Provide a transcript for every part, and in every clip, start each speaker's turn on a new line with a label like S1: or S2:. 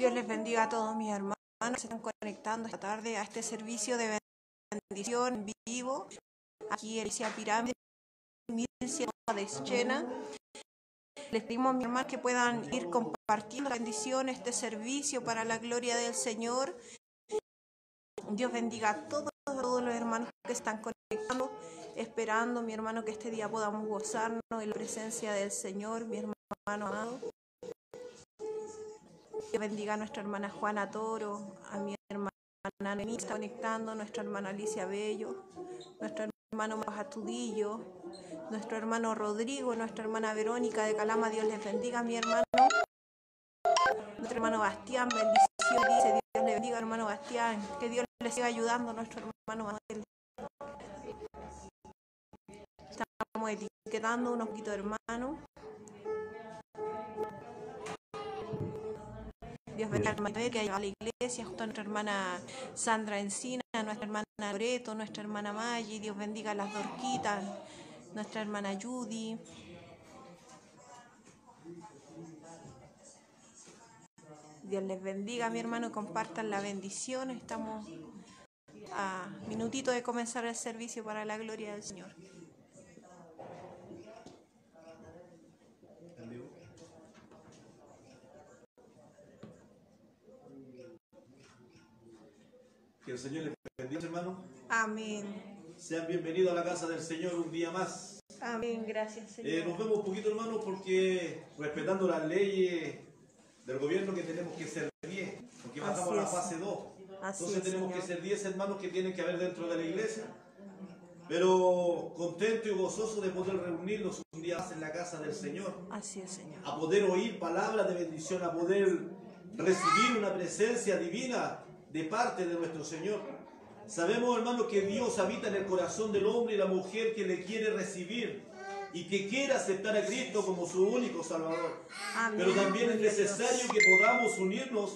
S1: Dios les bendiga a todos mis hermanos que se están conectando esta tarde a este servicio de bendición en vivo, aquí en Iglesia Pirámide, 1100 de Chena. Les pedimos a mis hermanos que puedan ir compartiendo la bendición, este servicio para la gloria del Señor. Dios bendiga a todos los hermanos que están conectando, esperando, mi hermano, que este día podamos gozarnos en la presencia del Señor, mi hermano amado. Dios bendiga a nuestra hermana Juana Toro, a mi hermana Neni, está conectando, nuestra hermana Alicia Bello, nuestro hermano Marcos Atudillo, nuestro hermano Rodrigo, nuestra hermana Verónica de Calama. Dios les bendiga, mi hermano. Nuestro hermano Bastián, bendición, dice, Dios le bendiga, hermano Bastián, que Dios le siga ayudando a nuestro hermano Manuel. Estamos etiquetando unos poquitos hermanos. Dios bendiga a hermana que ha llegado a la iglesia, junto a nuestra hermana Sandra Encina, a nuestra hermana Loreto, nuestra hermana Maggi. Dios bendiga a las Dorquitas, nuestra hermana Judy. Dios les bendiga, mi hermano, compartan la bendición. Estamos a minutito de comenzar el servicio para la gloria del Señor.
S2: Que el Señor les bendiga, hermano.
S1: Amén.
S2: Sean bienvenidos a la casa del Señor un día más.
S1: Amén, gracias, Señor.
S2: Nos vemos un poquito, hermano, porque respetando las leyes del gobierno que tenemos que ser 10, porque bajamos a la fase 2. Entonces tenemos que ser 10 hermanos que tienen que haber dentro de la iglesia. Pero contento y gozoso de poder reunirnos un día más en la casa del Señor.
S1: Así es, Señor.
S2: A poder oír palabras de bendición, a poder recibir una presencia divina de parte de nuestro Señor. Sabemos, hermanos, que Dios habita en el corazón del hombre y la mujer que le quiere recibir y que quiere aceptar a Cristo como su único Salvador.
S1: Amén.
S2: Pero también es necesario que podamos unirnos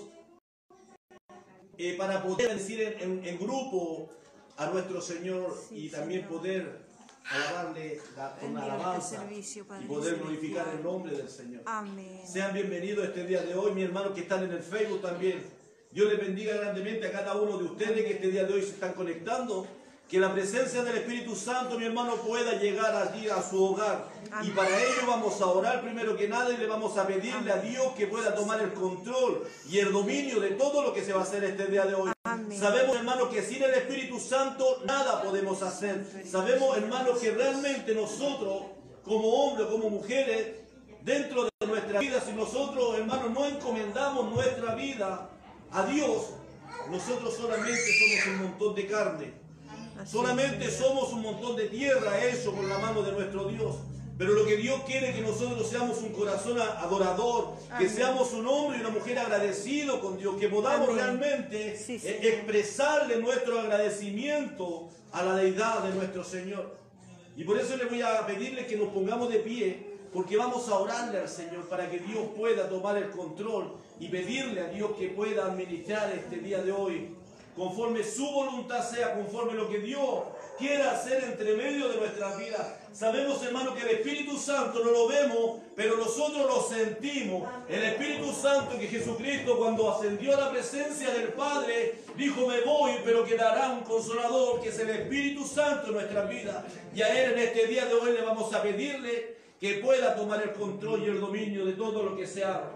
S2: para poder decir en grupo a nuestro Señor, y también
S1: Señor,
S2: poder alabarle con alabanza y poder glorificar el nombre del Señor.
S1: Amén.
S2: Sean bienvenidos este día de hoy, mis hermanos que están en el Facebook también. Dios les bendiga grandemente a cada uno de ustedes que este día de hoy se están conectando. Que la presencia del Espíritu Santo, mi hermano, pueda llegar allí a su hogar. Amén. Y para ello vamos a orar primero que nada y le vamos a pedirle a Dios que pueda tomar el control y el dominio de todo lo que se va a hacer este día de hoy. Amén. Sabemos, hermanos, que sin el Espíritu Santo nada podemos hacer. Sabemos, hermanos, que realmente nosotros, como hombres, como mujeres, dentro de nuestra vida, si nosotros, hermanos, no encomendamos nuestra vida a Dios, nosotros solamente somos un montón de carne. Solamente somos un montón de tierra hecho con la mano de nuestro Dios. Pero lo que Dios quiere es que nosotros seamos un corazón adorador, que seamos un hombre y una mujer agradecido con Dios, que podamos realmente expresarle nuestro agradecimiento a la deidad de nuestro Señor. Y por eso le voy a pedirle que nos pongamos de pie, porque vamos a orarle al Señor para que Dios pueda tomar el control y pedirle a Dios que pueda administrar este día de hoy conforme su voluntad sea, conforme lo que Dios quiera hacer entre medio de nuestras vidas. Sabemos, hermano, que el Espíritu Santo no lo vemos, pero nosotros lo sentimos. El Espíritu Santo, que Jesucristo cuando ascendió a la presencia del Padre, dijo: me voy, pero quedará un Consolador, que es el Espíritu Santo en nuestras vidas. Y a Él en este día de hoy le vamos a pedirle que pueda tomar el control y el dominio de todo lo que se haga.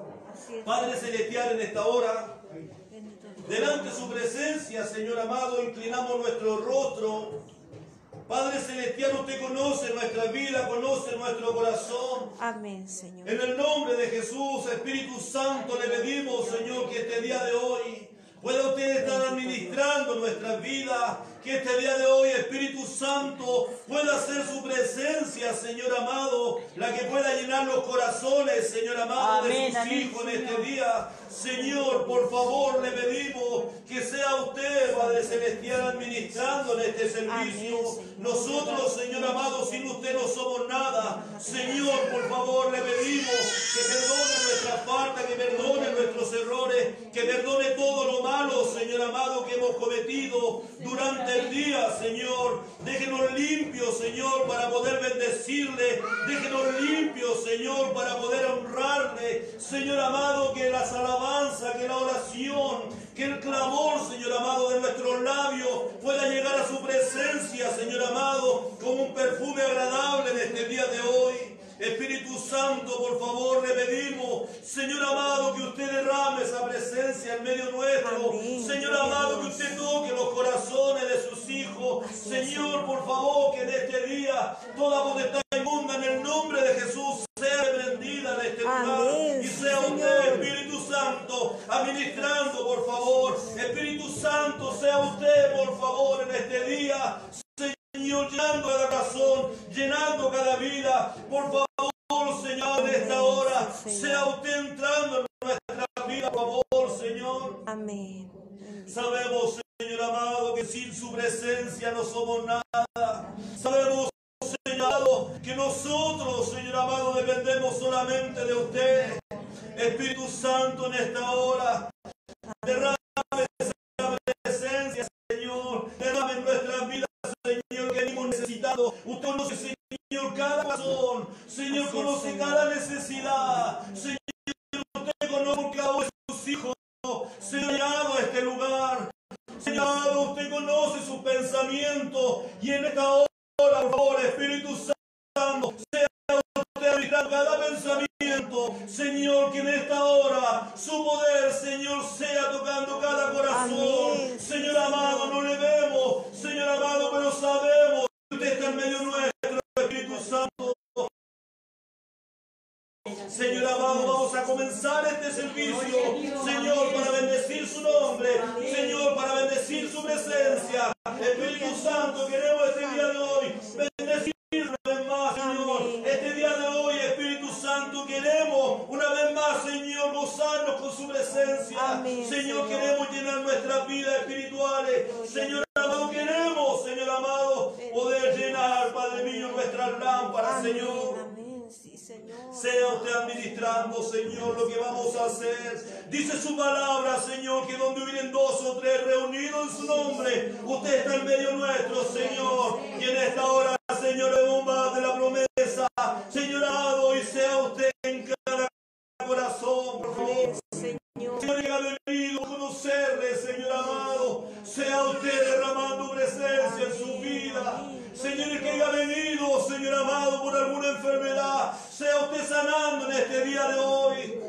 S2: Padre Celestial, en esta hora, delante de su presencia, Señor amado, inclinamos nuestro rostro. Padre Celestial, usted conoce nuestra vida, conoce nuestro corazón.
S1: Amén, Señor.
S2: En el nombre de Jesús, Espíritu Santo, le pedimos, Señor, que este día de hoy pueda usted estar administrando nuestras vidas. Que este día de hoy, Espíritu Santo, pueda ser su presencia, Señor amado, la que pueda llenar los corazones, Señor amado, de sus hijos en este día. Señor, por favor, le pedimos que sea usted, Padre Celestial, administrando en este servicio. Nosotros, Señor amado, sin usted no somos nada. Señor, por favor, le pedimos que perdone nuestra falta, que perdone nuestros errores, que perdone todo lo malo, Señor amado, que hemos cometido durante el día, Señor. Déjenos limpios, Señor, para poder bendecirle. Déjenos limpios, Señor, para poder honrarle. Padre, Señor amado, que las alabanzas, que la oración, que el clamor, Señor amado, de nuestros labios pueda llegar a su presencia, Señor amado, como un perfume agradable en este día de hoy. Espíritu Santo, por favor, le pedimos, Señor amado, que usted derrame esa presencia en medio nuestro.
S1: Amén.
S2: Señor amado, que usted toque los corazones de sus hijos. Señor, por favor, que en este día toda potestad inmunda en el nombre de Jesús sea reprendida en este lugar.
S1: Amén.
S2: Y sea usted, Espíritu Santo, administrando, por favor. Espíritu Santo, sea usted, por favor, en este día, Señor, llenando cada corazón, llenando cada vida. Por favor, Señor, en esta hora, sea usted entrando en nuestra vida, por favor, Señor.
S1: Amén.
S2: Sabemos, Señor amado, que sin su presencia no somos nada. Sabemos, Señor amado, que nosotros, Señor amado, dependemos solamente de usted. Espíritu Santo, en esta hora, derrame esa presencia, Señor. Derrame en nuestras vidas, Señor, que venimos necesitando. Usted conoce, Señor, cada corazón. Señor, conoce cada necesidad. Señor, usted conoce cada uno de sus hijos. Señor, llegado a este lugar. Señor, usted conoce sus pensamientos. Y en esta hora, por favor, Espíritu Santo, sea usted administrando cada pensamiento. Señor, que en esta hora su poder, Señor, sea tocando cada corazón.
S1: Amén.
S2: Señor amado, no le vemos, Señor amado, pero sabemos que usted está en medio nuestro, Espíritu Santo. Señor amado, vamos a comenzar este servicio, Señor, para bendecir su nombre, Señor, para bendecir su presencia. Espíritu Santo, queremos este día de hoy bendecir una vez más, Señor. Este día de hoy, Espíritu Santo, queremos una vez más, Señor, gozarnos con su presencia.
S1: Amén,
S2: Señor,
S1: Señor.
S2: queremos llenar nuestras vidas espirituales. Señor amado, queremos, Señor amado, poder llenar, Padre mío, nuestras lámparas, Señor.
S1: Amén. Sí, Señor.
S2: Sea usted administrando, Señor, lo que vamos a hacer. Dice su palabra, Señor, que donde hubieren dos o tres reunidos en su nombre, usted está en medio nuestro, Señor. Y en esta hora, Señor, de bomba de la promesa, Señor amado, y sea usted en cada corazón, por favor.
S1: Señor.
S2: Señor, que ha venido a conocerle, Señor amado, sea usted derramando presencia en su vida. Señor, el que haya venido, Señor amado, por alguna enfermedad, sea usted sanando en este día de hoy.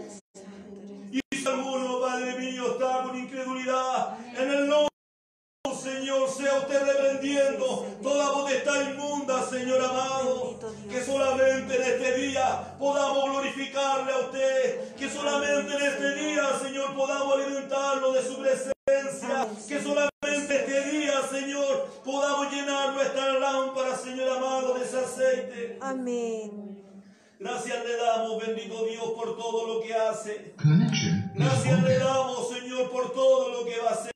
S2: Y si alguno, Padre mío, está con incredulidad, en el nombre, Señor, sea usted reprendiendo toda potestad inmunda, Señor amado. Que solamente en este día podamos glorificarle a usted. Que solamente en este día, Señor, podamos alimentarlo de su presencia. Que solamente este día, Señor, podamos llenar nuestras lámparas, Señor amado, de ese aceite.
S1: Amén.
S2: Gracias le damos, bendito Dios, por todo lo que hace.
S3: Connection is
S2: Gracias le
S3: open.
S2: damos, Señor, por todo lo que va a hacer.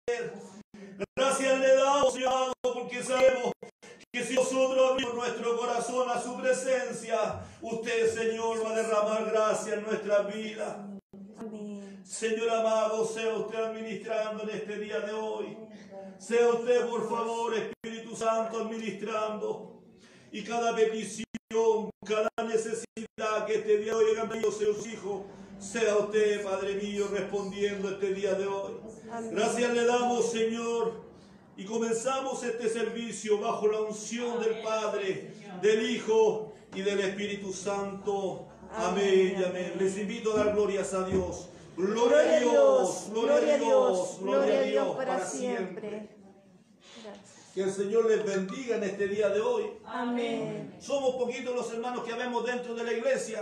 S2: Gracias le damos, Señor, porque sabemos que si nosotros abrimos nuestro corazón a su presencia, usted, Señor, va a derramar gracia en nuestra vida.
S1: Amén.
S2: Señor amado, sea usted administrando en este día de hoy. Sea usted, por favor, Espíritu Santo, administrando. Y cada petición, cada necesidad que este día de hoy hayan tenido sus hijos, sea usted, Padre mío, respondiendo este día de hoy.
S1: Amén.
S2: Gracias le damos, Señor, y comenzamos este servicio bajo la unción del Padre, del Hijo y del Espíritu Santo. Amén y amén. Les invito a dar glorias a Dios. Gloria a Dios, gloria a Dios, gloria a Dios para siempre.
S1: Gracias.
S2: Que el Señor les bendiga en este día de hoy.
S1: Amén.
S2: Somos poquitos los hermanos que habemos dentro de la iglesia,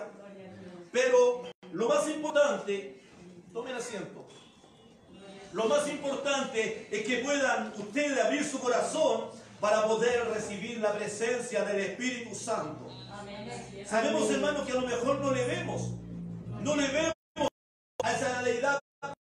S2: pero lo más importante, tomen asiento. Lo más importante es que puedan ustedes abrir su corazón para poder recibir la presencia del Espíritu Santo. Sabemos, hermanos, que a lo mejor no le vemos a esa deidad.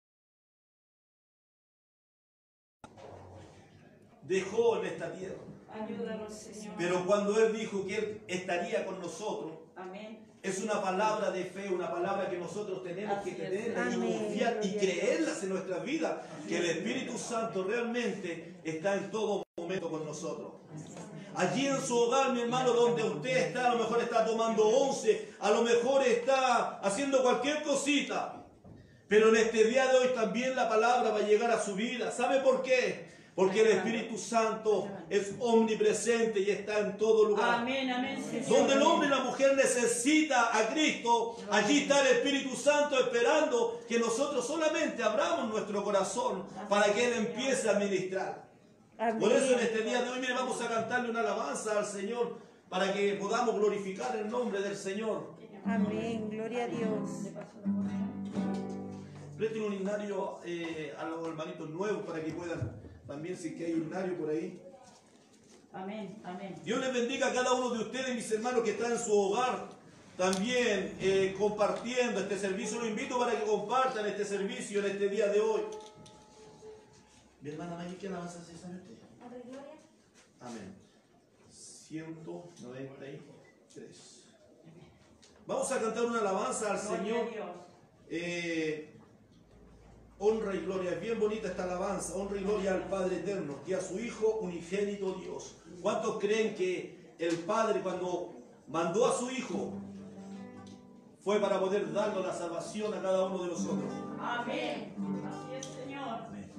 S2: Dejó en esta tierra.
S4: Ayúdanos, Señor.
S2: Pero cuando Él dijo que Él estaría con nosotros,
S4: Amén.
S2: es una palabra de fe, una palabra que nosotros tenemos que
S4: Así es.
S2: tener y
S1: Amén.
S2: confiar y creerlas en nuestras vidas, que el Espíritu Santo realmente está en todo momento con nosotros. Allí en su hogar, mi hermano, donde usted está, a lo mejor está tomando once, a lo mejor está haciendo cualquier cosita. Pero en este día de hoy también la palabra va a llegar a su vida. ¿Sabe por qué? Porque el Espíritu Santo es omnipresente y está en todo lugar.
S3: Amén, amén.
S2: Donde el hombre y la mujer necesita a Cristo, allí está el Espíritu Santo esperando que nosotros solamente abramos nuestro corazón para que Él empiece a ministrar. Por eso en este día de hoy, mire, vamos a cantarle una alabanza al Señor para que podamos glorificar el nombre del Señor.
S1: Amén, gloria a Dios.
S2: Presten un himnario a los hermanitos nuevos para que puedan también, si que hay un himnario por ahí.
S3: Amén, amén.
S2: Dios les bendiga a cada uno de ustedes, mis hermanos, que están en su hogar, también compartiendo este servicio. Los invito para que compartan este servicio en este día de hoy. Mi hermana Maggie, ¿qué alabanza se sabe usted? Amén. 193. Vamos a cantar una alabanza al Señor. Honra y gloria. Es bien bonita esta alabanza. Honra y gloria al Padre eterno y a su Hijo unigénito Dios. ¿Cuántos creen que el Padre, cuando mandó a su Hijo, fue para poder darnos la salvación a cada uno de nosotros?
S3: Amén. Así es, Señor.
S2: Amén.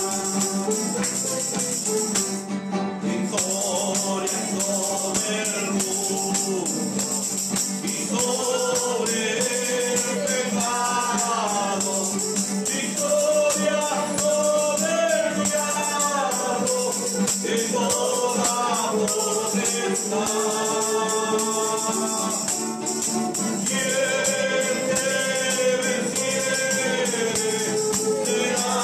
S2: Victoria sobre el mundo y sobre el pecado. Victoria sobre el diablo y toda potestad. Quien te venciere será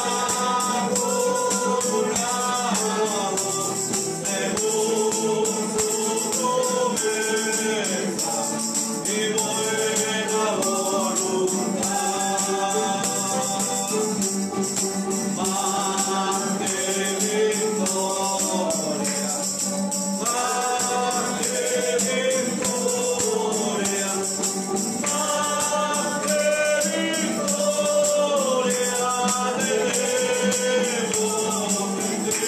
S2: coronado según su promesa y buena voluntad. Más que victoria, más que victoria, más que victoria tenemos en ti.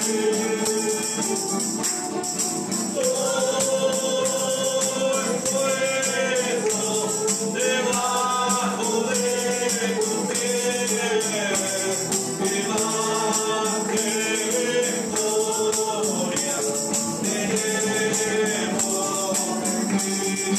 S2: Todo es puesto debajo de tus pies, y más que victoria tenemos en ti.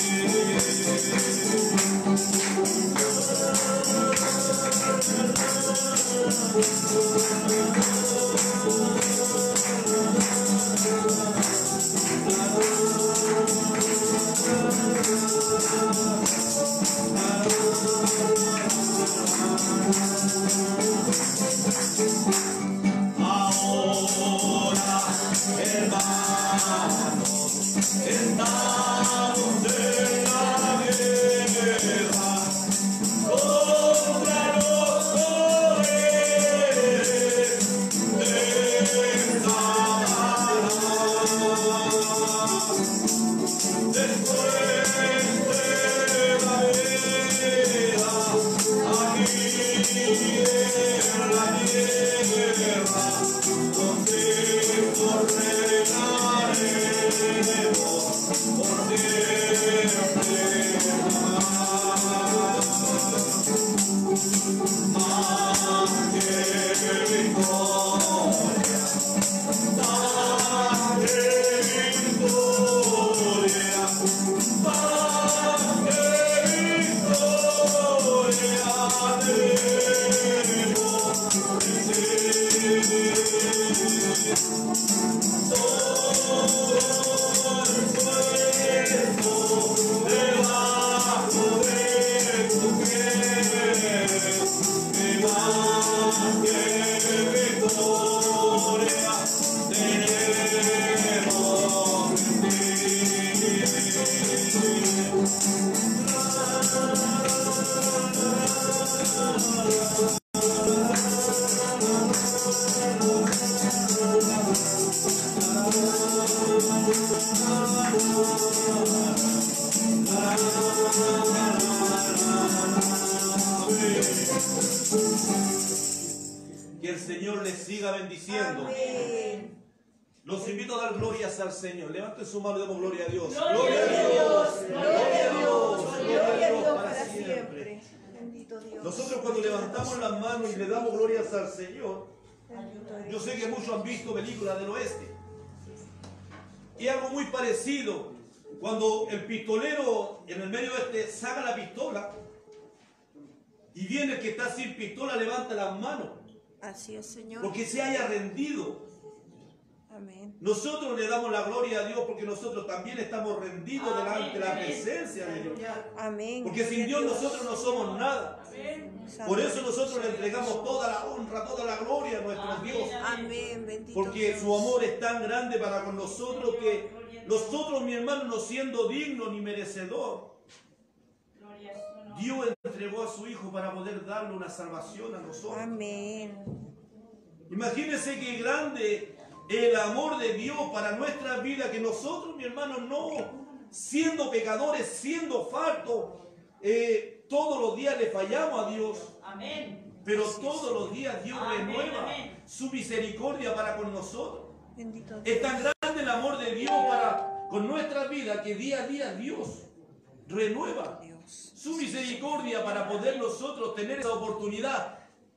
S2: Ahora, hermanos, estamos en la guerra contra los poderes de Satanás. Después de la guerra, aquí en la tierra, contigo reinaremos por siempre jamás. Más que victoria, más que victoria, más que victoria tenemos en ti. Todo el puesto debajo de tus pies, y más que victoria tenemos en ti. Que el Señor les siga bendiciendo.
S1: Amén.
S2: Los invito a dar glorias al Señor. Levanten su mano y demos gloria a Dios.
S3: Gloria a Dios,
S1: Gloria a Dios, gloria a Dios
S2: para
S1: para
S2: siempre.
S1: siempre. Bendito Dios.
S2: Nosotros cuando levantamos las manos y le damos glorias al Señor,
S1: Bendito
S2: yo
S1: Dios.
S2: sé que muchos han visto películas del oeste. Y algo muy parecido, cuando el pistolero en el medio oeste saca la pistola y viene el que está sin pistola, levanta las manos,
S1: Así es, Señor.
S2: porque se haya rendido.
S1: Amén.
S2: Nosotros le damos la gloria a Dios porque nosotros también estamos rendidos delante de la presencia de Dios.
S1: Amén.
S2: Porque sin Dios nosotros no somos nada.
S1: Santo
S2: Por eso nosotros le entregamos toda la honra, toda la gloria a nuestro Dios.
S1: Amén. Bendito
S2: Porque
S1: Dios.
S2: su amor es tan grande para con nosotros que nosotros, mi hermano, no siendo digno ni merecedor, Dios entregó a su Hijo para poder darle una salvación a nosotros.
S1: Amén.
S2: Imagínense qué grande el amor de Dios para nuestra vida, que nosotros, mi hermano, no siendo pecadores, siendo faltos, todos los días le fallamos a Dios.
S3: Amén.
S2: Pero todos los días Dios
S3: Amén,
S2: renueva
S3: amén.
S2: su misericordia para con nosotros.
S1: Bendito Dios.
S2: Es tan grande el amor de Dios para con nuestra vida que día a día Dios renueva
S1: Dios.
S2: su misericordia para poder nosotros tener esa oportunidad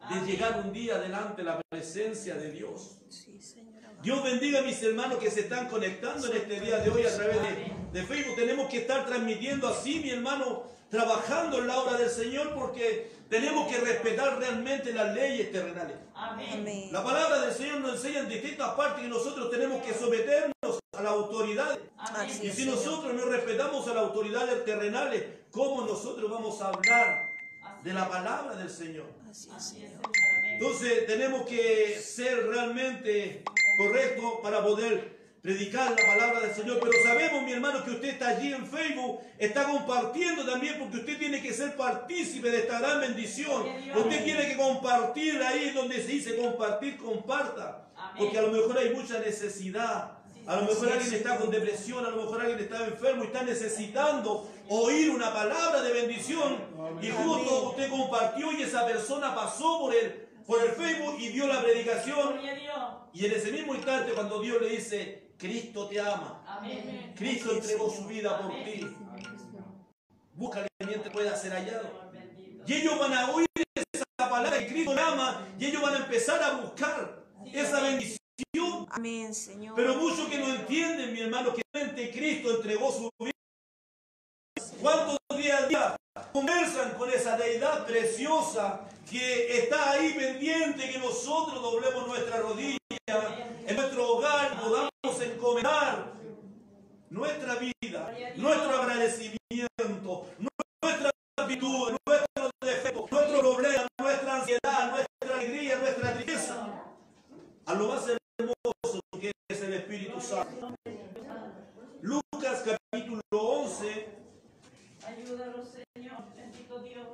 S2: de llegar un día delante de la presencia de Dios.
S1: Sí, Señor amado.
S2: Dios bendiga a mis hermanos que se están conectando en este día de hoy a través de Facebook. Tenemos que estar transmitiendo así, mi hermano, trabajando en la obra del Señor, porque tenemos que respetar realmente las leyes terrenales.
S1: Amén.
S2: La palabra del Señor nos enseña en distintas partes que nosotros tenemos que someternos a la autoridad.
S1: Así
S2: Y
S1: es,
S2: si
S1: Señor.
S2: nosotros no respetamos a las autoridades terrenales, ¿cómo nosotros vamos a hablar de la palabra del Señor?
S1: Así es, Señor.
S2: Entonces tenemos que ser realmente correctos para poder predicar la palabra del Señor. Pero sabemos, mi hermano, que usted está allí en Facebook, está compartiendo también, porque usted tiene que ser partícipe de esta gran bendición. Usted tiene que compartir ahí donde se dice compartir, comparta. Porque a lo mejor hay mucha necesidad. A lo mejor alguien está con depresión, a lo mejor alguien está enfermo y está necesitando oír una palabra de bendición. Y justo usted compartió y esa persona pasó por el Facebook y vio la predicación. Y en ese mismo instante, cuando Dios le dice, Cristo te ama, Cristo entregó su vida por ti, búscale mientras pueda ser hallado. Y ellos van a oír esa palabra que Cristo te ama y ellos van a empezar a buscar esa bendición.
S1: Amén, Señor.
S2: Pero muchos que no entienden, mi hermano, que realmente Cristo entregó su vida. ¿Cuántos día a día conversan con esa deidad preciosa que está ahí pendiente, que nosotros doblemos nuestra rodilla en nuestro hogar, podamos encomendar nuestra vida, nuestro agradecimiento, nuestra actitud, nuestros defectos, nuestro problema, nuestra ansiedad, nuestra alegría, nuestra tristeza, a lo más hermoso que es el Espíritu Santo? Lucas capítulo 11.
S3: Ayúdanos, Señor, bendito Dios.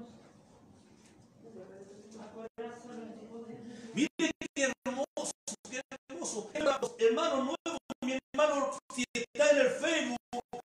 S2: Mire qué hermoso, qué hermoso. Hermano nuevo, mi hermano, si está en el Facebook,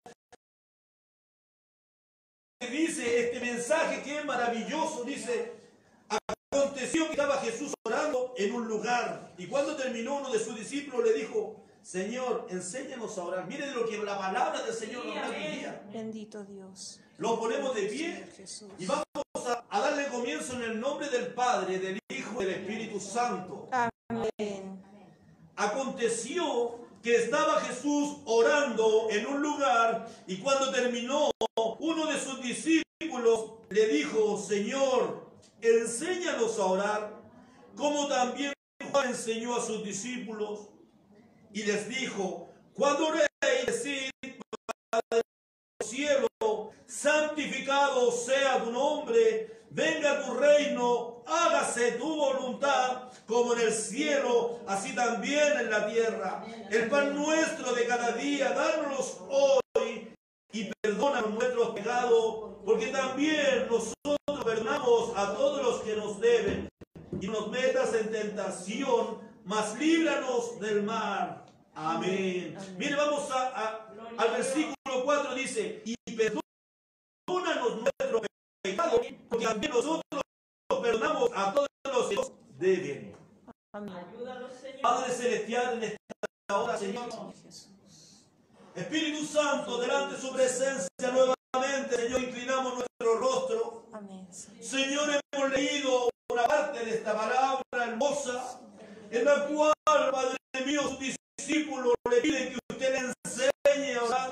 S2: dice este mensaje que es maravilloso, dice, aconteció que estaba Jesús orando en un lugar, y cuando terminó, uno de sus discípulos le dijo, Señor, enséñanos a orar. Mire de lo que la palabra del Señor nos da hoy día.
S1: Bendito Dios.
S2: Lo ponemos de pie
S1: Señor Jesús.
S2: y vamos a darle comienzo en el nombre del Padre, del Hijo y del Espíritu Santo.
S1: Amén.
S2: Aconteció que estaba Jesús orando en un lugar y cuando terminó, uno de sus discípulos le dijo, Señor, enséñanos a orar, como también Juan enseñó a sus discípulos. Y les dijo, cuando oréis, decid, Padre del cielo, santificado sea tu nombre, venga tu reino, hágase tu voluntad, como en el cielo, así también en la tierra. El pan nuestro de cada día, dánoslo hoy, y perdona nuestros pecados, porque también nosotros perdonamos a todos los que nos deben. Y no nos metas en tentación, mas líbranos del mal. Amén. Mire, vamos al versículo 4, dice, y perdónanos nuestros pecados, porque también nosotros perdonamos a todos los que nos deben.
S1: Amén.
S2: Padre celestial, en esta hora, Señor, Espíritu Santo, delante de su presencia nuevamente, Señor, inclinamos nuestro rostro.
S1: Amén, Señor.
S2: Señor, hemos leído una parte de esta palabra hermosa, en la cual, Padre mío, sus discípulos le piden que usted le enseñe a orar.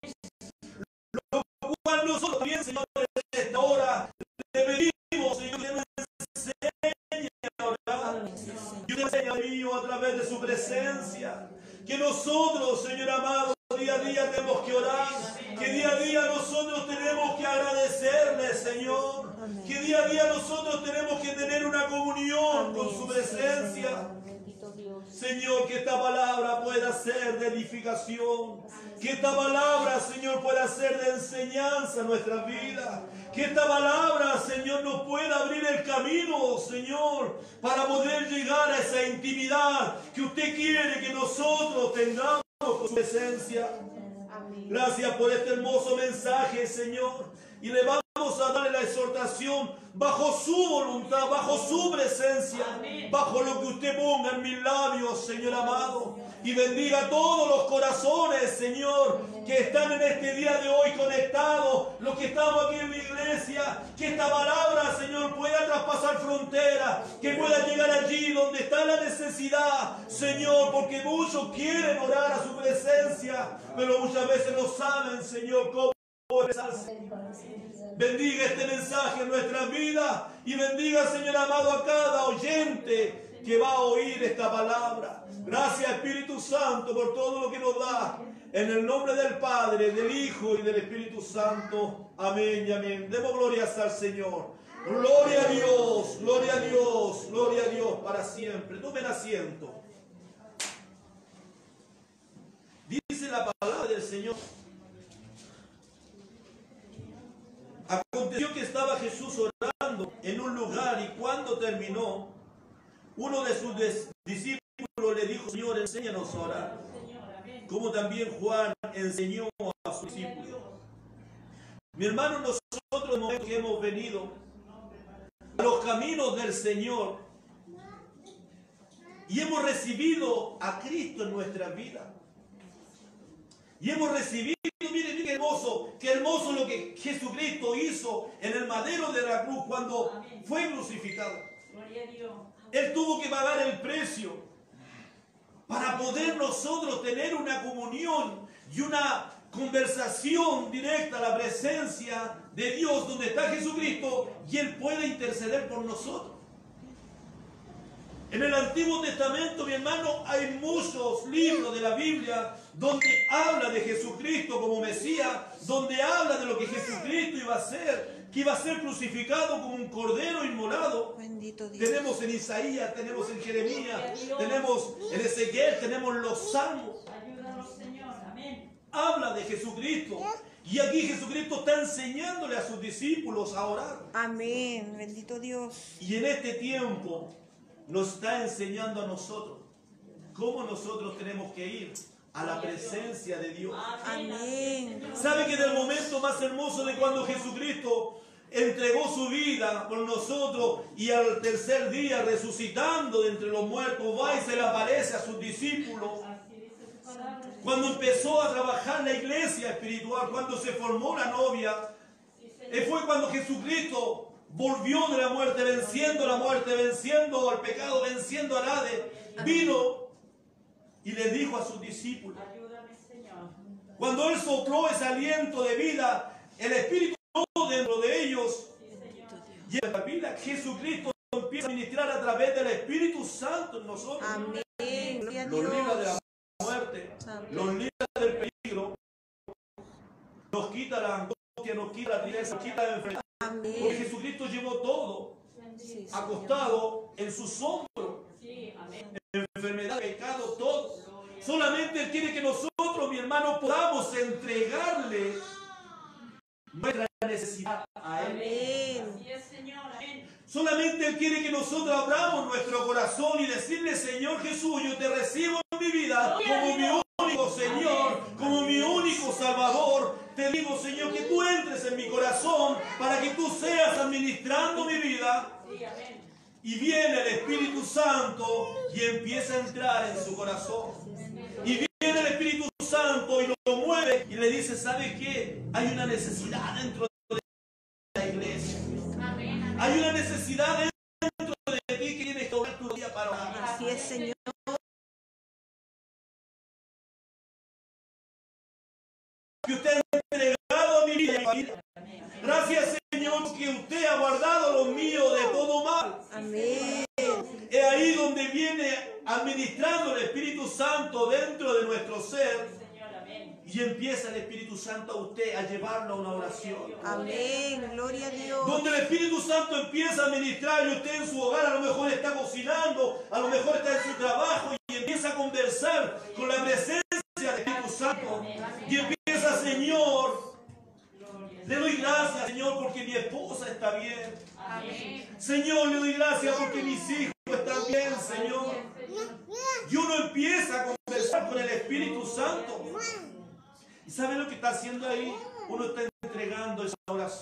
S2: Lo cual nosotros también, Señor, en esta hora le pedimos, Señor, que nos enseñe a orar.
S1: Amén, Señor.
S2: Y usted enseña, mío, a través de su presencia, que nosotros, Señor amado, día a día tenemos que orar, que día a día nosotros tenemos que agradecerle, Señor,
S1: Amén.
S2: que día a día nosotros tenemos que tener una comunión con su
S1: Amén,
S2: presencia.
S1: Señor. Bendito Dios.
S2: Señor, que esta palabra pueda ser de edificación, que esta palabra, Señor, pueda ser de enseñanza a nuestra vida, que esta palabra, Señor, nos pueda abrir el camino, Señor, para poder llegar a esa intimidad que usted quiere que nosotros tengamos con su presencia.
S1: Amén.
S2: Gracias por este hermoso mensaje, Señor, y le vamos vamos a darle la exhortación bajo su voluntad, bajo su presencia, bajo lo que usted ponga en mis labios, Señor amado. Y bendiga a todos los corazones, Señor, que están en este día de hoy conectados, los que estamos aquí en la iglesia, que esta palabra, Señor, pueda traspasar fronteras, que pueda llegar allí donde está la necesidad, Señor, porque muchos quieren orar a su presencia, pero muchas veces no saben, Señor, cómo expresarse. Bendiga este mensaje en nuestra vida y bendiga, Señor amado, a cada oyente que va a oír esta palabra. Gracias, Espíritu Santo, por todo lo que nos da. En el nombre del Padre, del Hijo y del Espíritu Santo. Amén y amén. Demos glorias al Señor. Gloria a Dios, gloria a Dios, gloria a Dios para siempre. Tomen asiento. Dice la palabra del Señor. Aconteció que estaba Jesús orando en un lugar y cuando terminó, uno de sus discípulos le dijo: Señor, enséñanos a orar, como también Juan enseñó a sus discípulos. Mi hermano, nosotros en el momento que hemos venido a los caminos del Señor y hemos recibido a Cristo en nuestra vida, y hemos recibido, miren qué hermoso lo que Jesucristo hizo en el madero de la cruz cuando fue crucificado.
S3: Gloria a Dios.
S2: Él tuvo que pagar el precio para poder nosotros tener una comunión y una conversación directa a la presencia de Dios, donde está Jesucristo y Él puede interceder por nosotros. En el Antiguo Testamento, mi hermano, hay muchos libros de la Biblia donde habla de Jesucristo como Mesías, donde habla de lo que Jesucristo iba a hacer, que iba a ser crucificado como un cordero inmolado.
S1: Bendito Dios.
S2: Tenemos en Isaías, tenemos en Jeremías, tenemos en Ezequiel, tenemos los Salmos.
S3: Ayúdanos, Señor. Amén.
S2: Habla de Jesucristo. Y aquí Jesucristo está enseñándole a sus discípulos a orar.
S1: Amén. Bendito Dios.
S2: Y en este tiempo nos está enseñando a nosotros cómo nosotros tenemos que ir a la presencia de Dios.
S1: Amén.
S2: ¿Sabe que en el momento más hermoso de cuando Jesucristo entregó su vida por nosotros y al tercer día resucitando de entre los muertos va y se le aparece a sus discípulos? Cuando empezó a trabajar la iglesia espiritual, cuando se formó la novia, fue cuando Jesucristo volvió de la muerte, venciendo al pecado, venciendo al Hades. Vino y le dijo a sus discípulos,
S3: Ayúdame, Señor.
S2: cuando Él sopló ese aliento de vida, el Espíritu dentro de ellos, y en la Biblia Jesucristo empieza a ministrar a través del Espíritu Santo en nosotros.
S1: Amén. Gloria a
S2: Los libra de la
S1: Dios.
S2: muerte,
S1: Santo.
S2: los libra del peligro, nos quita la angustia, nos quita la tristeza, nos quita la enfermedad. Porque
S1: Amén.
S2: Jesucristo llevó todo
S1: Sí, Señor.
S2: acostado en sus hombros.
S3: Sí, amén.
S2: Enfermedad, pecado, todo. Solamente Él quiere que nosotros, mi hermano, podamos entregarle nuestra necesidad a Él.
S1: Amén.
S3: Así es, Señor. Amén.
S2: Solamente Él quiere que nosotros abramos nuestro corazón y decirle: Señor Jesús, yo te recibo en mi vida como mi único Señor, como mi único Salvador. Te digo, Señor, que tú entres en mi corazón para que tú seas administrando mi vida.
S3: Sí, amén.
S2: Y viene el Espíritu Santo y empieza a entrar en su corazón. Y viene el Espíritu Santo y lo mueve y le dice: ¿sabe qué? Hay una necesidad dentro de la iglesia. Hay una necesidad dentro de ti que tienes que orar tu día para orar.
S1: Así es, Señor.
S2: Que usted ha entregado a mi vida. Gracias, Señor, que usted ha guardado lo mío de todo mal.
S1: Amén.
S2: Es ahí donde viene administrando el Espíritu Santo dentro de nuestro ser.
S3: Señor, amén.
S2: Y empieza el Espíritu Santo a usted a llevarlo a una oración.
S1: Amén. Gloria a Dios.
S2: Donde el Espíritu Santo empieza a ministrar y usted en su hogar a lo mejor está cocinando, a lo mejor está en su trabajo y empieza a conversar con la presencia del Espíritu Santo. Y empieza: Señor, le doy gracias, Señor, porque mi esposa está bien.
S3: Amén.
S2: Señor, le doy gracias porque mis hijos están bien, Señor. Y uno empieza a conversar con el Espíritu Santo. ¿Y sabe lo que está haciendo ahí? Uno está entregando esa oración.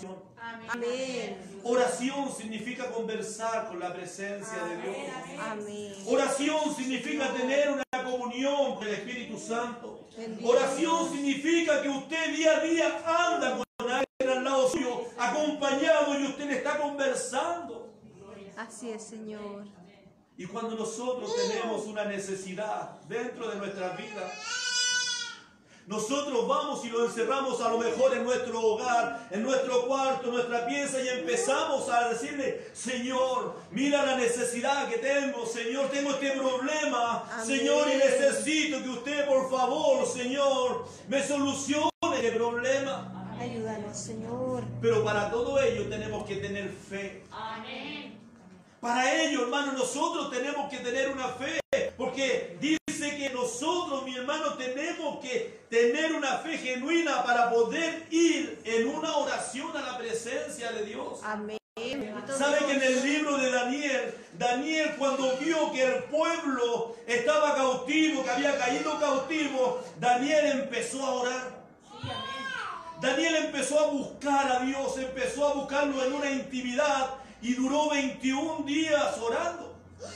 S1: Amén.
S2: Oración significa conversar con la presencia de Dios.
S1: Amén.
S2: Oración significa tener una comunión con el Espíritu Santo. Oración significa que usted día a día anda con alguien al lado suyo, acompañado, y usted le está conversando.
S1: Así es, Señor.
S2: Y cuando nosotros tenemos una necesidad dentro de nuestras vidas, nosotros vamos y lo encerramos a lo mejor en nuestro hogar, en nuestro cuarto, en nuestra pieza, y empezamos a decirle: Señor, mira la necesidad que tengo, Señor, tengo este problema,
S1: Amén.
S2: Señor, y necesito que usted, por favor, Señor, me solucione este problema.
S1: Ayúdanos, Señor.
S2: Pero para todo ello tenemos que tener fe.
S3: Amén.
S2: Para ello, hermano, nosotros tenemos que tener una fe, porque dice que nosotros, mi hermano, tenemos que tener una fe genuina para poder ir en una oración a la presencia de Dios.
S1: Amén.
S2: ¿Sabe que en el libro de Daniel cuando vio que el pueblo estaba cautivo, que había caído cautivo, Daniel empezó a orar? Daniel empezó a buscar a Dios, empezó a buscarlo en una intimidad, y duró 21 días orando.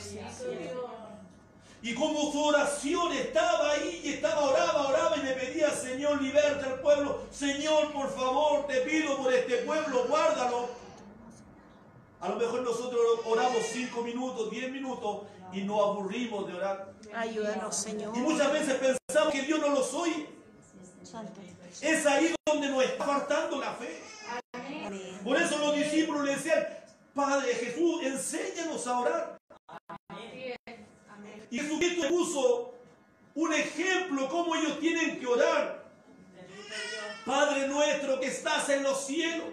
S2: Y como su oración estaba ahí, y oraba y le pedía: Señor, liberta al pueblo. Señor, por favor, te pido por este pueblo, guárdalo. A lo mejor nosotros oramos 5 minutos, 10 minutos y nos aburrimos de orar.
S1: Ayúdanos, Señor.
S2: Y muchas veces pensamos que Dios no los oye.
S1: Santo.
S2: Es ahí donde nos está faltando la fe.
S1: Amén.
S2: Por eso los discípulos le decían: Padre Jesús, enséñanos a orar. Y Jesucristo puso un ejemplo cómo ellos tienen que orar. Padre nuestro que estás en los cielos,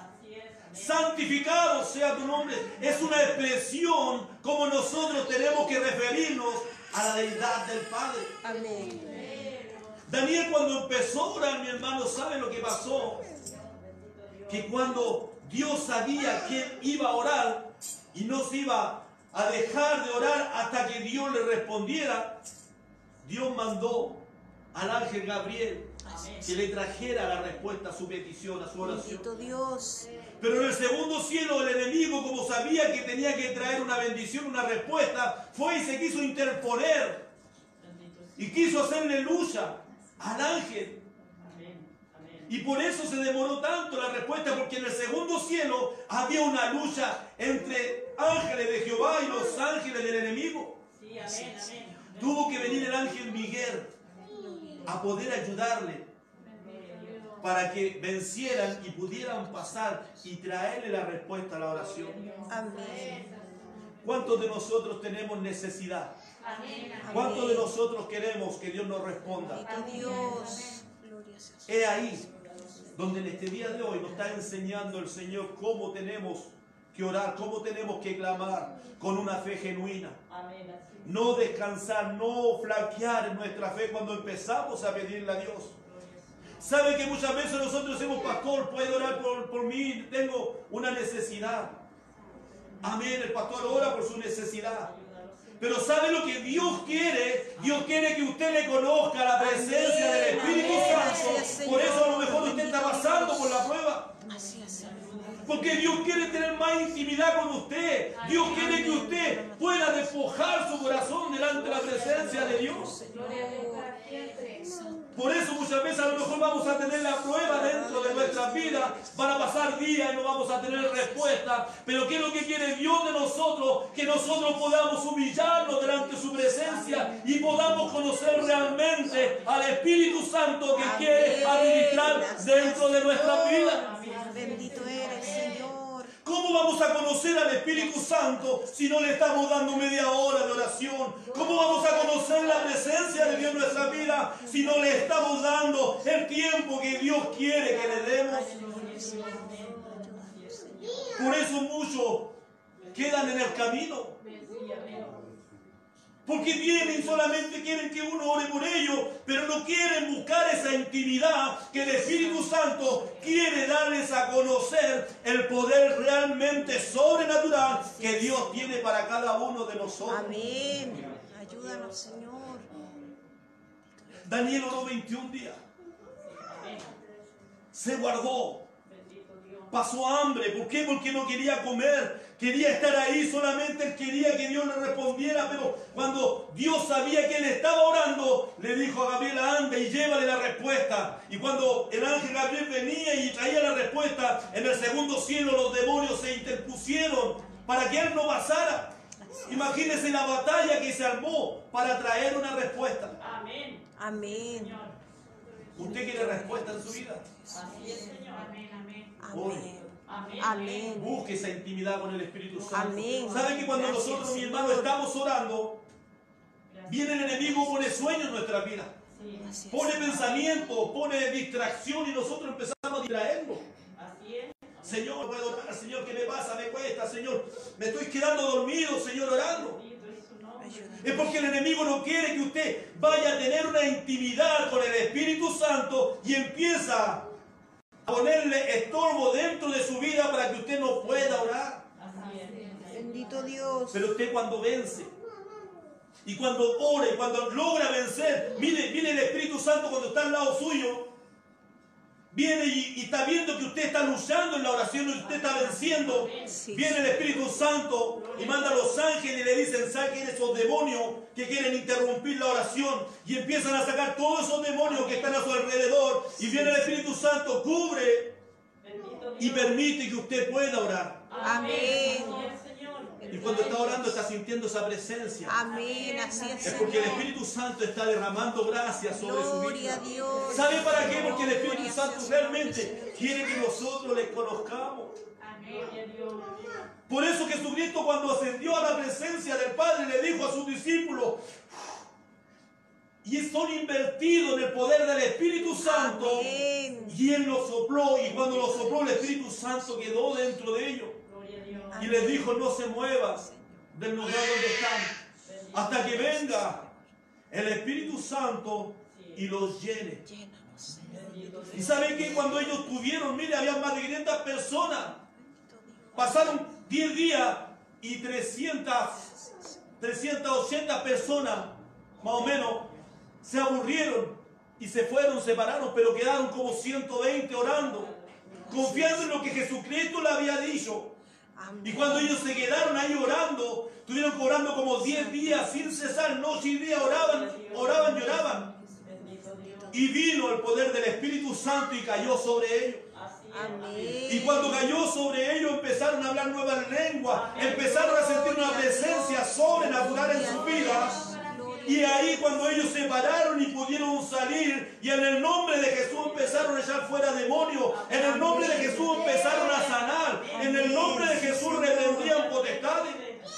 S2: santificado sea tu nombre. Es una expresión como nosotros tenemos que referirnos a la deidad del Padre.
S1: Amén.
S2: Daniel, cuando empezó a orar, mi hermano, ¿sabe lo que pasó? Que cuando Dios sabía quién iba a orar y no se iba a dejar de orar hasta que Dios le respondiera, Dios mandó al ángel Gabriel que le trajera la respuesta a su petición, a su oración.
S1: Bendito Dios.
S2: Pero en el segundo cielo el enemigo, como sabía que tenía que traer una bendición, una respuesta, fue y se quiso interponer y quiso hacerle lucha al ángel. Y por eso se demoró tanto la respuesta, porque en el segundo cielo había una lucha entre ángeles de Jehová y los ángeles del enemigo.
S3: Sí, amén, amén.
S2: Tuvo que venir el ángel Miguel a poder ayudarle para que vencieran y pudieran pasar y traerle la respuesta a la oración.
S1: Amén.
S2: ¿Cuántos de nosotros tenemos necesidad?
S3: Amén.
S2: ¿Cuántos de nosotros queremos que Dios nos responda?
S1: Bendito Dios. Gloria sea.
S2: Es ahí donde en este día de hoy nos está enseñando el Señor cómo tenemos que orar, cómo tenemos que clamar con una fe genuina.
S3: Amén.
S2: No descansar, no flaquear en nuestra fe cuando empezamos a pedirle a Dios. ¿Sabe que muchas veces nosotros decimos: pastor, puede orar por mí, tengo una necesidad? Amén, el pastor ora por su necesidad. Pero ¿sabe lo que Dios quiere? Dios quiere que usted le conozca la presencia del Espíritu Santo. Por eso a lo mejor usted está pasando por la prueba.
S1: Así es, Señor.
S2: Porque Dios quiere tener más intimidad con usted. Dios quiere que usted pueda despojar su corazón delante de la presencia de Dios. Por eso muchas veces a lo mejor vamos a tener la prueba dentro de nuestras vidas. Van a pasar días y no vamos a tener respuesta. Pero ¿qué es lo que quiere Dios de nosotros? Que nosotros podamos humillarnos delante de su presencia y podamos conocer realmente al Espíritu Santo que quiere administrar dentro de nuestras vidas.
S1: Bendito eres, Señor.
S2: ¿Cómo vamos a conocer al Espíritu Santo si no le estamos dando media hora de oración? ¿Cómo vamos a conocer la presencia de Dios en nuestra vida si no le estamos dando el tiempo que Dios quiere que le demos? Por eso muchos quedan en el camino. Porque vienen y solamente quieren que uno ore por ellos, pero no quieren buscar esa intimidad que el Espíritu Santo quiere darles a conocer el poder realmente sobrenatural que Dios tiene para cada uno de nosotros.
S1: Amén. Ayúdanos, Señor.
S2: Daniel oró 21 días. Se guardó. pasó hambre. ¿Por qué? Porque no quería comer. Quería estar ahí, solamente él quería que Dios le respondiera, pero cuando Dios sabía que él estaba orando, le dijo a Gabriel: anda y llévale la respuesta. Y cuando el ángel Gabriel venía y traía la respuesta, en el segundo cielo los demonios se interpusieron para que él no pasara. Imagínense la batalla que se armó para traer una respuesta.
S3: Amén.
S1: Amén.
S3: Señor.
S2: ¿Usted quiere respuesta en su vida?
S3: Así es, Señor. Amén, amén.
S1: Amén.
S3: Amén.
S1: Amén.
S2: Busque esa intimidad con el Espíritu Santo.
S1: Amén.
S2: ¿Sabe que cuando
S1: Gracias,
S2: nosotros, mi
S1: Señor.
S2: hermano, estamos orando, viene el enemigo, pone sueños en nuestra vida?
S3: Sí.
S1: Así es.
S2: Pone pensamiento, pone distracción y nosotros empezamos a distraernos.
S3: Así es.
S2: Señor, no puedo orar. Señor, ¿qué me pasa? Me cuesta, Señor. Me estoy quedando dormido, Señor, orando.
S3: Bendito es su nombre.
S1: Ayúdanos.
S2: Es porque el enemigo no quiere que usted vaya a tener una intimidad con el Espíritu Santo y empieza a ponerle estorbo dentro de su vida para que usted no pueda orar.
S3: Así es.
S1: Bendito Dios.
S2: Pero usted cuando vence y cuando ora y cuando logra vencer, viene el Espíritu Santo cuando está al lado suyo, viene y está viendo que usted está luchando en la oración y usted está venciendo.
S1: Sí.
S2: Viene el Espíritu Santo y manda a los ángeles y le dicen: saquen esos demonios que quieren interrumpir la oración, y empiezan a sacar todos esos demonios que están a su alrededor, y viene el Espíritu Santo, cubre
S3: Bendito Dios.
S2: y permite que usted pueda orar.
S1: Amén.
S3: Así es, Señor.
S2: Y cuando está orando está sintiendo esa presencia.
S1: Amén. Así es,
S2: Es porque el
S1: Señor.
S2: Espíritu Santo está derramando gracia sobre su
S1: Gloria a
S2: vida.
S1: Dios.
S2: ¿Sabe para qué? Porque el Espíritu
S1: Gloria
S2: Santo
S1: sea su
S2: realmente
S1: nombre, Señor.
S2: quiere que nosotros le conozcamos.
S3: Gloria a Dios.
S2: Por eso Jesucristo, cuando ascendió a la presencia del Padre, le dijo a sus discípulos, y son invertidos en el poder del Espíritu Santo,
S1: Amén.
S2: y Él lo sopló, y cuando lo sopló el Espíritu Santo quedó dentro de ellos,
S3: Gloria a Dios.
S2: y les dijo: no se muevan del lugar donde están, hasta que venga el Espíritu Santo y los llene.
S1: Llénanos, Señor.
S3: Bendito
S2: Y saben que cuando ellos tuvieron, mire, había más de 500 personas, pasaron 10 días y 380 personas, más o menos, se aburrieron y se fueron, se pararon, pero quedaron como 120 orando, confiando en lo que Jesucristo le había dicho. Y cuando ellos se quedaron ahí orando, estuvieron orando como 10 días sin cesar, noche y día, oraban, y oraban.
S3: Bendito Dios.
S2: Y vino el poder del Espíritu Santo y cayó sobre ellos.
S3: Así es.
S1: Amén.
S2: Y cuando cayó sobre ellos empezaron a hablar nuevas lenguas, empezaron a sentir una presencia sobrenatural en sus vidas. Y ahí cuando ellos se pararon y pudieron salir, y en el nombre de Jesús empezaron a echar fuera demonios, en el nombre de Jesús empezaron a sanar, en el nombre de Jesús reprendían potestades.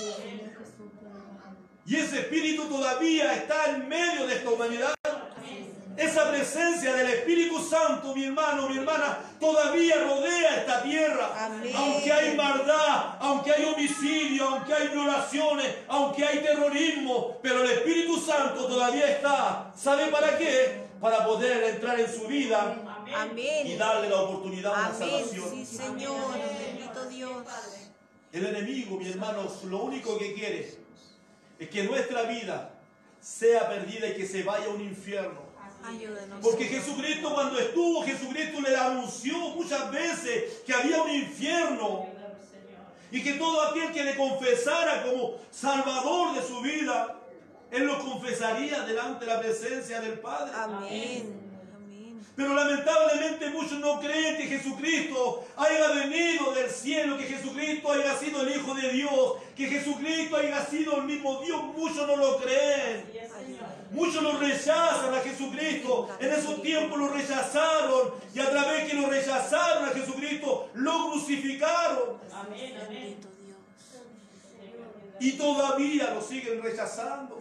S2: Y ese espíritu todavía está en medio de esta humanidad. Esa presencia del Espíritu Santo, mi hermano, mi hermana, todavía rodea esta tierra.
S1: Amén.
S2: Aunque hay maldad, aunque hay homicidio, aunque hay violaciones, aunque hay terrorismo, pero el Espíritu Santo todavía está. ¿Sabe para qué? Para poder entrar en su vida y
S1: Amén.
S2: darle la oportunidad a la
S1: Amén.
S2: salvación.
S1: Sí, Señor. Bendito Dios.
S2: El enemigo, mi hermano, lo único que quiere es que nuestra vida sea perdida y que se vaya a un infierno.
S1: Ayúdanos.
S2: Porque
S1: Señor.
S2: Jesucristo, cuando estuvo, Jesucristo le anunció muchas veces que había un infierno
S3: Ayúdanos, Señor.
S2: y que todo aquel que le confesara como Salvador de su vida, Él lo confesaría delante de la presencia del Padre.
S1: Amén. Amén.
S2: Pero lamentablemente muchos no creen que Jesucristo haya venido del cielo, que Jesucristo haya sido el Hijo de Dios, que Jesucristo haya sido el mismo Dios. Muchos no lo creen.
S3: Así es, Señor.
S2: Muchos lo rechazan a Jesucristo. En esos tiempos lo rechazaron y a través que lo rechazaron a Jesucristo lo crucificaron.
S3: Amén, amén.
S1: Bendito Dios.
S2: Y todavía lo siguen rechazando.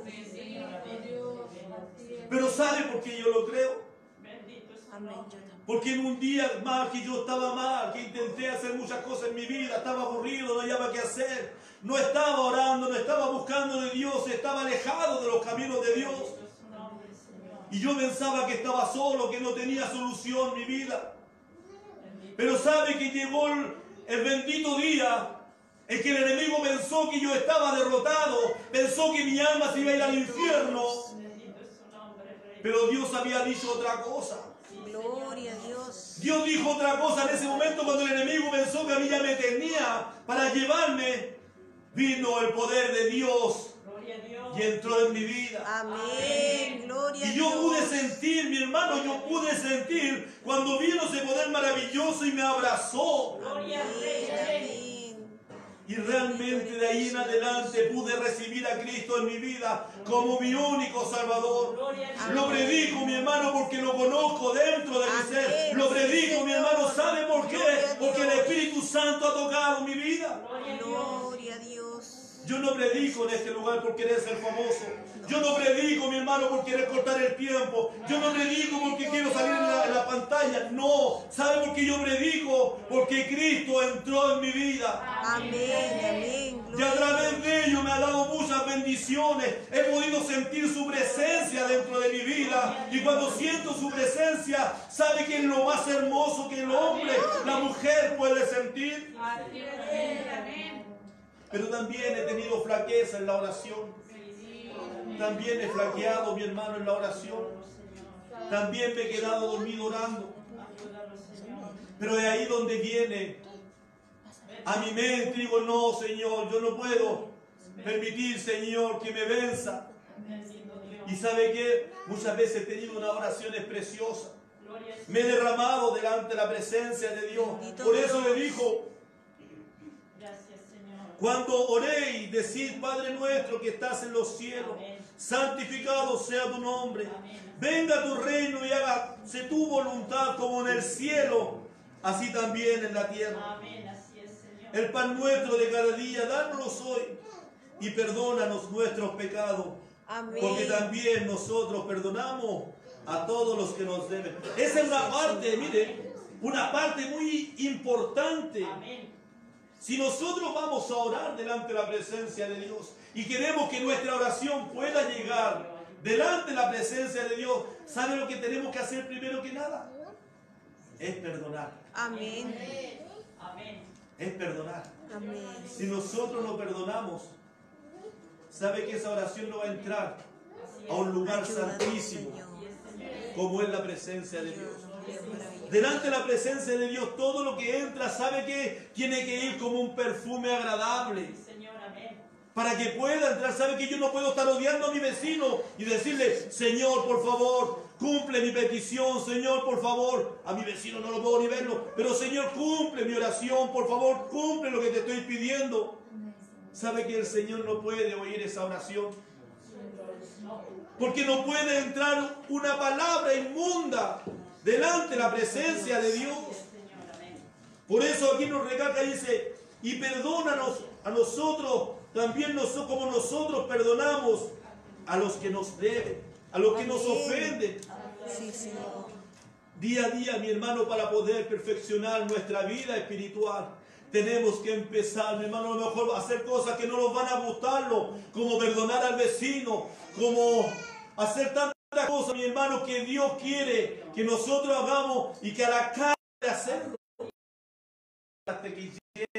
S2: Pero ¿sabe por qué yo lo creo?
S3: Bendito es su
S1: Amén.
S3: nombre.
S1: Yo también.
S2: Porque en un día más que yo estaba mal, que intenté hacer muchas cosas en mi vida, estaba aburrido, no hallaba qué hacer, no estaba orando, no estaba buscando de Dios, estaba alejado de los caminos de Dios.
S3: Bendito es su nombre, Señor.
S2: Y yo pensaba que estaba solo, que no tenía solución en mi vida.
S3: Bendito.
S2: Pero sabe que llegó el bendito día en que el enemigo pensó que yo estaba derrotado, pensó que mi alma se iba a ir al infierno.
S3: Bendito es su nombre, Rey.
S2: Pero Dios había dicho otra cosa.
S1: Gloria a Dios.
S2: Dios dijo otra cosa en ese momento cuando el enemigo pensó que a mí ya me tenía para llevarme. Vino el poder de Dios
S3: Gloria a Dios.
S2: y entró en mi vida.
S1: Amén. Gloria a
S2: Y yo
S1: Dios.
S2: pude sentir, mi hermano, yo pude sentir cuando vino ese poder maravilloso y me abrazó.
S3: Gloria al Rey.
S1: Amén.
S3: Amén.
S1: Amén.
S2: Y realmente de ahí en adelante pude recibir a Cristo en mi vida como mi único Salvador.
S3: Gloria a Dios.
S2: Lo predico, mi hermano, porque lo conozco dentro de mi ser. Lo predico, mi hermano, ¿sabe por qué? Porque el Espíritu Santo ha tocado mi vida.
S3: Gloria a Dios.
S1: Gloria a Dios.
S2: Yo no predico en este lugar por querer ser famoso. Yo no predico, mi hermano, por querer cortar el tiempo. Yo no predico porque quiero salir en la pantalla. No. ¿Sabe por qué yo predico? Porque Cristo entró en mi vida.
S1: Amén. Amén.
S2: Y a través de ello me ha dado muchas bendiciones. He podido sentir su presencia dentro de mi vida. Y cuando siento su presencia, ¿sabe que es lo más hermoso que el hombre, la mujer puede sentir?
S3: Amén.
S2: Pero también he tenido flaqueza en la oración. También he flaqueado, mi hermano, en la oración. También me he quedado dormido orando.
S3: Ayúdanos, Señor.
S2: Pero es ahí donde viene a mi mente. Digo, no, Señor, yo no puedo permitir, Señor, que me venza.
S3: Bendito Dios.
S2: Y ¿sabe qué? Muchas veces he tenido unas oraciones preciosas.
S3: Gloria al
S2: Me he derramado delante de la presencia de Dios. Por eso le dijo,
S3: Gracias, Señor.
S2: cuando oréis, decid, Padre nuestro que estás en los cielos, santificado sea tu nombre. Venga tu reino y hágase tu voluntad como en el cielo, así también en la tierra.
S3: Amén. Así es, Señor.
S2: El pan nuestro de cada día, dánoslo hoy y perdónanos nuestros pecados,
S1: Amén.
S2: porque también nosotros perdonamos a todos los que nos deben. Esa es una parte, mire, una parte muy importante.
S3: Amén.
S2: Si nosotros vamos a orar delante de la presencia de Dios y queremos que nuestra oración pueda llegar delante de la presencia de Dios, ¿sabe lo que tenemos que hacer primero que nada? Es perdonar.
S1: Amén.
S3: Amén.
S2: Es perdonar.
S1: Amén.
S2: Si nosotros no perdonamos, ¿sabe que esa oración no va a entrar a un lugar
S1: Ayúdanos,
S2: santísimo
S1: Señor.
S2: como es la presencia de Dios?
S1: Ayúdanos, Dios maravilloso.
S2: Delante de la presencia de Dios, todo lo que entra, ¿sabe que tiene que ir como un perfume agradable?
S3: Señor, amén.
S2: Para que pueda entrar, ¿sabe que yo no puedo estar odiando a mi vecino y decirle, Señor, por favor, cumple mi petición, Señor, por favor? A mi vecino no lo puedo ni verlo, pero Señor, cumple mi oración, por favor, cumple lo que te estoy pidiendo. ¿Sabe que el Señor no puede oír esa oración? Porque no puede entrar una palabra inmunda delante de la presencia de Dios.
S3: Señor, amén.
S2: Por eso aquí nos recalca, dice, y perdónanos a nosotros, también nosotros, como nosotros perdonamos a los que nos deben, a los que nos ofenden.
S1: Sí, Señor.
S2: Día a día, mi hermano, para poder perfeccionar nuestra vida espiritual, tenemos que empezar, mi hermano, a lo mejor a hacer cosas que no nos van a gustarlo, como perdonar al vecino, como hacer tantas cosas, mi hermano, que Dios quiere que nosotros hagamos y que a la cara de hacerlo, hasta que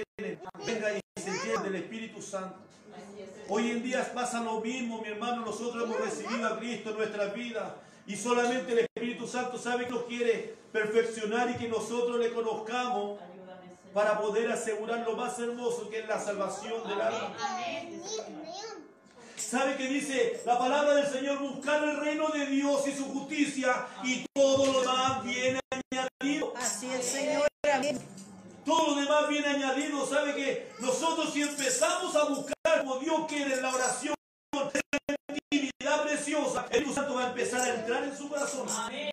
S2: venga y se llene del Espíritu Santo. Hoy en día pasa lo mismo, mi hermano. Nosotros hemos recibido a Cristo en nuestras vidas y solamente el Espíritu Santo sabe que nos quiere perfeccionar y que nosotros le conozcamos
S3: Ayúdame, Señor.
S2: para poder asegurar lo más hermoso que es la salvación del alma.
S3: Amén.
S2: ¿Sabe que dice la palabra del Señor? Buscar el reino de Dios y su justicia y todo lo demás viene añadido.
S1: Así es, Señor. Amén.
S2: Todo lo demás viene añadido. ¿Sabe que nosotros si empezamos a buscar como Dios quiere en la oración, esa intimidad preciosa, el Espíritu Santo va a empezar a entrar en su corazón?
S3: Amén.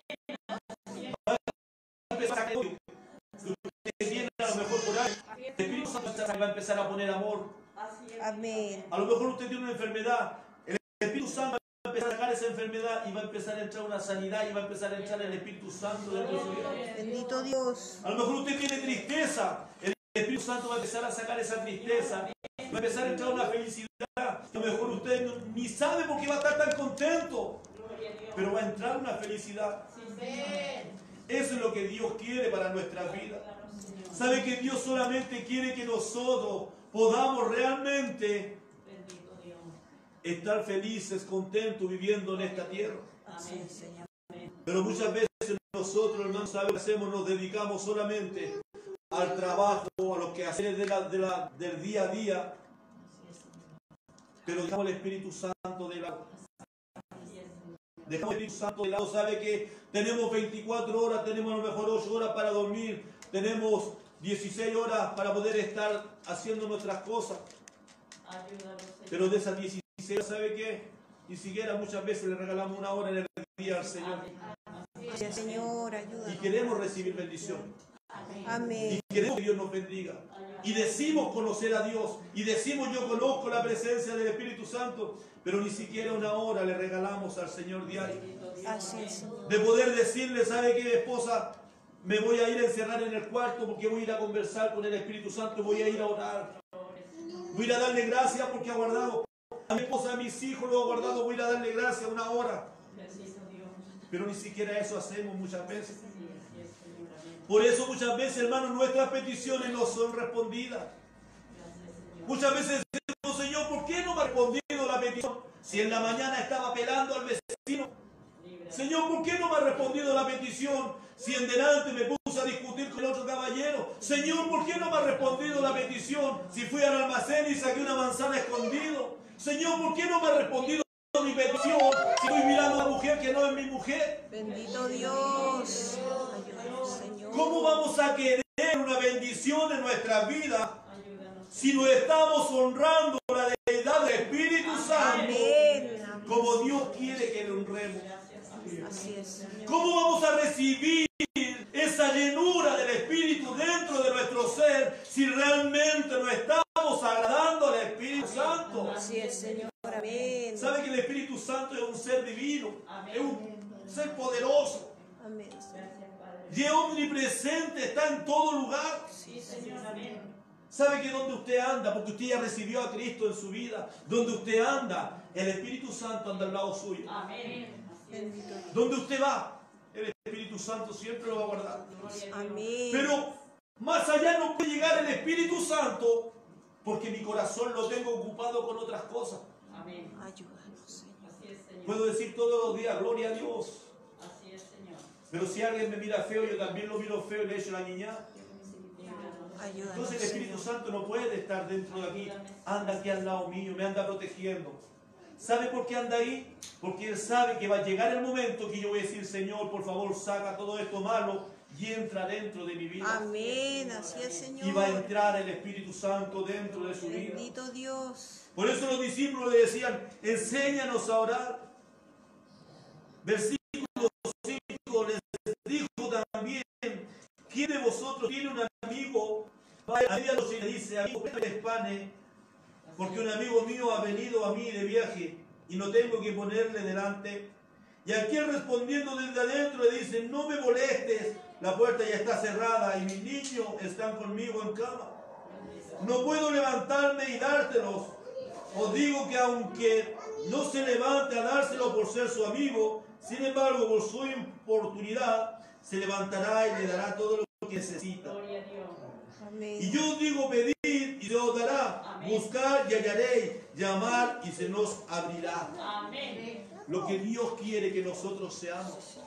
S2: Va a empezar a que usted viene a lo mejor por ahí, el Espíritu Santo va a empezar a poner amor.
S3: Así es.
S1: Amén.
S2: A lo mejor usted tiene una enfermedad, el Espíritu Santo va a empezar a sacar esa enfermedad y va a empezar a entrar una sanidad y va a empezar a entrar el Espíritu Santo dentro de su vida.
S1: Bendito Dios.
S2: A lo mejor usted tiene tristeza, el Espíritu Santo va a empezar a sacar esa tristeza, va a empezar a entrar una felicidad. A lo mejor usted ni sabe por qué va a estar tan contento,
S3: Gloria a Dios.
S2: pero va a entrar una felicidad.
S3: Sí, Señor.
S2: Eso es lo que Dios quiere para nuestras vidas.
S3: Ayúdanos, Señor.
S2: ¿Sabe que Dios solamente quiere que nosotros podamos realmente
S3: Bendito Dios.
S2: estar felices, contentos viviendo en esta tierra?
S1: Así
S3: Amén.
S1: es, Señor.
S2: Pero muchas veces nosotros, hermanos, ¿sabe lo que hacemos? Nos dedicamos solamente al trabajo, a los quehaceres del día a día, pero dejamos el Espíritu Santo de lado. Dejamos el Espíritu Santo de lado. Sabe que tenemos 24 horas, tenemos a lo mejor 8 horas para dormir, tenemos 16 horas para poder estar haciendo nuestras cosas. Pero de esas 16 horas, ¿sabe qué? Ni siquiera muchas veces le regalamos una hora en el día al Señor.
S1: Gracias, Señor, ayúdanos.
S2: Y queremos recibir bendición.
S1: Amén.
S2: Y queremos que Dios nos bendiga. Y decimos conocer a Dios. Y decimos yo conozco la presencia del Espíritu Santo. Pero ni siquiera una hora le regalamos al Señor diario.
S1: Así es, Señor.
S2: De poder decirle, ¿sabe qué, esposa? Me voy a ir a encerrar en el cuarto porque voy a ir a conversar con el Espíritu Santo. Voy a ir a orar. Voy a ir a darle gracias porque ha guardado a mi esposa, a mis hijos, lo ha guardado. Voy a ir a darle gracias una hora. Pero ni siquiera eso hacemos muchas veces. Por eso muchas veces, hermanos, nuestras peticiones no son respondidas. Muchas veces decimos, Señor, ¿por qué no me ha respondido la petición? Si en la mañana estaba pelando al vecino. Señor, ¿por qué no me ha respondido la petición? Si en delante me puse a discutir con el otro caballero. Señor, ¿por qué no me ha respondido la petición? Si fui al almacén y saqué una manzana escondido. Señor, ¿por qué no me ha respondido mi petición? Si estoy mirando a una mujer que no es mi mujer.
S1: Bendito Dios. Ayúdanos, Señor.
S2: ¿Cómo vamos a querer una bendición en nuestra vida si no estamos honrando la deidad del Espíritu Santo
S1: Amén.
S2: como Dios quiere que le honremos?
S1: Así es, Señor.
S2: ¿Cómo vamos a recibir esa llenura del Espíritu dentro de nuestro ser si realmente no estamos agradando al Espíritu Santo?
S1: Así es, Señor. Amén.
S2: ¿Sabe que el Espíritu Santo es un ser divino? Es un ser poderoso.
S1: Amén, Señor.
S2: Y es omnipresente, está en todo lugar.
S3: Sí, Señor, amén.
S2: ¿Sabe que donde usted anda, porque usted ya recibió a Cristo en su vida, donde usted anda, el Espíritu Santo anda al lado suyo?
S3: Amén.
S1: Bendito Dios.
S2: Donde usted va, el Espíritu Santo siempre lo va a guardar.
S1: Amén.
S2: Pero más allá no puede llegar el Espíritu Santo porque mi corazón lo tengo ocupado con otras cosas.
S3: Amén.
S1: Ayúdanos, Señor.
S3: Así es, Señor.
S2: Puedo decir todos los días, gloria a Dios.
S3: Así es, Señor.
S2: Pero si alguien me mira feo, yo también lo miro feo y le echo la niña.
S1: Ayúdanos,
S2: Entonces el Espíritu
S1: Señor.
S2: Santo no puede estar dentro de aquí. Anda aquí al lado mío, me anda protegiendo. ¿Sabe por qué anda ahí? Porque Él sabe que va a llegar el momento que yo voy a decir, Señor, por favor, saca todo esto malo y entra dentro de mi vida.
S1: Amén. Así es, Señor.
S2: Y va a entrar el Espíritu Santo dentro de su vida.
S1: Bendito Dios.
S2: Por eso los discípulos le decían, enséñanos a orar. Versículo 5 les dijo también, ¿quién de vosotros tiene un amigo? A medianoche le dice, amigo, préstame panes, porque un amigo mío ha venido a mí de viaje y no tengo que ponerle delante. Y aquel respondiendo desde adentro le dice, no me molestes, la puerta ya está cerrada y mis niños están conmigo en cama. No puedo levantarme y dártelos. Os digo que aunque no se levante a dárselo por ser su amigo, sin embargo, por su importunidad, se levantará y le dará todo lo que necesita.
S3: Gloria a Dios.
S1: Amén.
S2: Y yo os digo, pedid y se os dará,
S3: Amén.
S2: buscar y hallaréis, llamar y se nos abrirá.
S3: Amén.
S2: Lo que Dios quiere que nosotros seamos.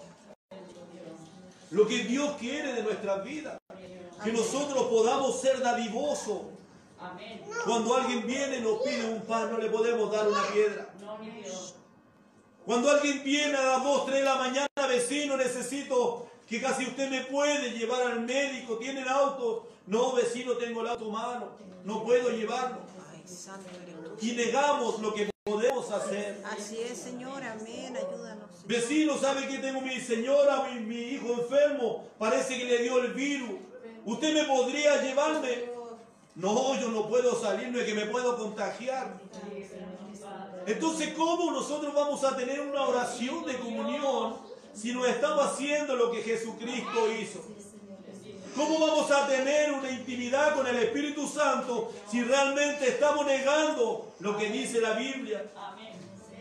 S2: Lo que Dios quiere de nuestras vidas. Que nosotros podamos ser dadivosos.
S3: Amén.
S2: Cuando alguien viene y nos pide un pan, no le podemos dar una piedra.
S3: No, mi Dios.
S2: Cuando alguien viene a las 2, 3 de la mañana, vecino, necesito que casi usted me puede llevar al médico, ¿tienen auto? No, vecino, tengo el auto malo, no puedo llevarlo.
S1: Ay, santo eres tú.
S2: Y negamos lo que podemos hacer.
S1: Así es, Señor. Amén. Ayúdanos, Señor.
S2: Vecino, ¿sabe que tengo mi señora, mi hijo enfermo? Parece que le dio el virus. ¿Usted me podría llevarme? No, yo no puedo salir, no es que me puedo contagiar. Entonces, ¿cómo nosotros vamos a tener una oración de comunión si no estamos haciendo lo que Jesucristo hizo? ¿Cómo vamos a tener una intimidad con el Espíritu Santo si realmente estamos negando lo que dice la Biblia?
S3: Amén.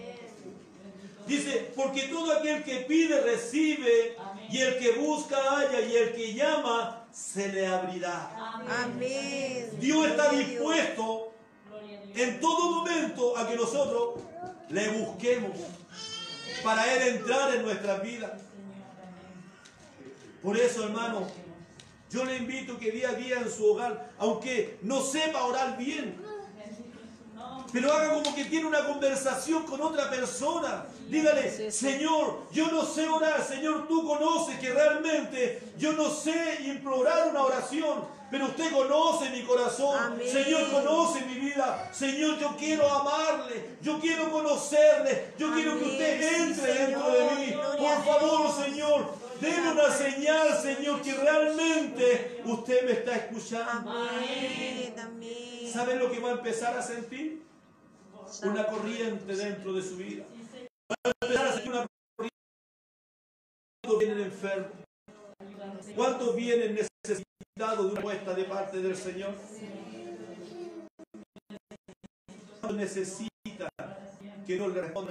S2: Dice, porque todo aquel que pide recibe, y el que busca halla, y el que llama se le abrirá.
S1: Amén.
S2: Dios está dispuesto
S3: Gloria a Dios.
S2: en todo momento a que nosotros le busquemos para Él entrar en nuestras vidas. Por eso, hermano, yo le invito que día a día en su hogar, aunque no sepa orar bien, pero haga como que tiene una conversación con otra persona. Dígale, Señor, yo no sé orar. Señor, tú conoces que realmente yo no sé implorar una oración, pero usted conoce mi corazón.
S1: Amén.
S2: Señor, conoce mi vida. Señor, yo quiero amarle, yo quiero conocerle, yo quiero que
S1: Amén.
S2: usted entre
S1: Sí,
S2: dentro de mí.
S1: Señor.
S2: Por favor, Señor, deme una señal, Señor, que realmente usted me está escuchando.
S1: Amén. Amén.
S2: ¿Sabe lo que va a empezar a sentir? Una corriente dentro de su vida. Va a empezar a sentir una corriente. ¿Cuántos vienen enfermos? ¿Cuántos vienen necesitados de una respuesta de parte del Señor? ¿Cuántos necesitan que Dios le responda?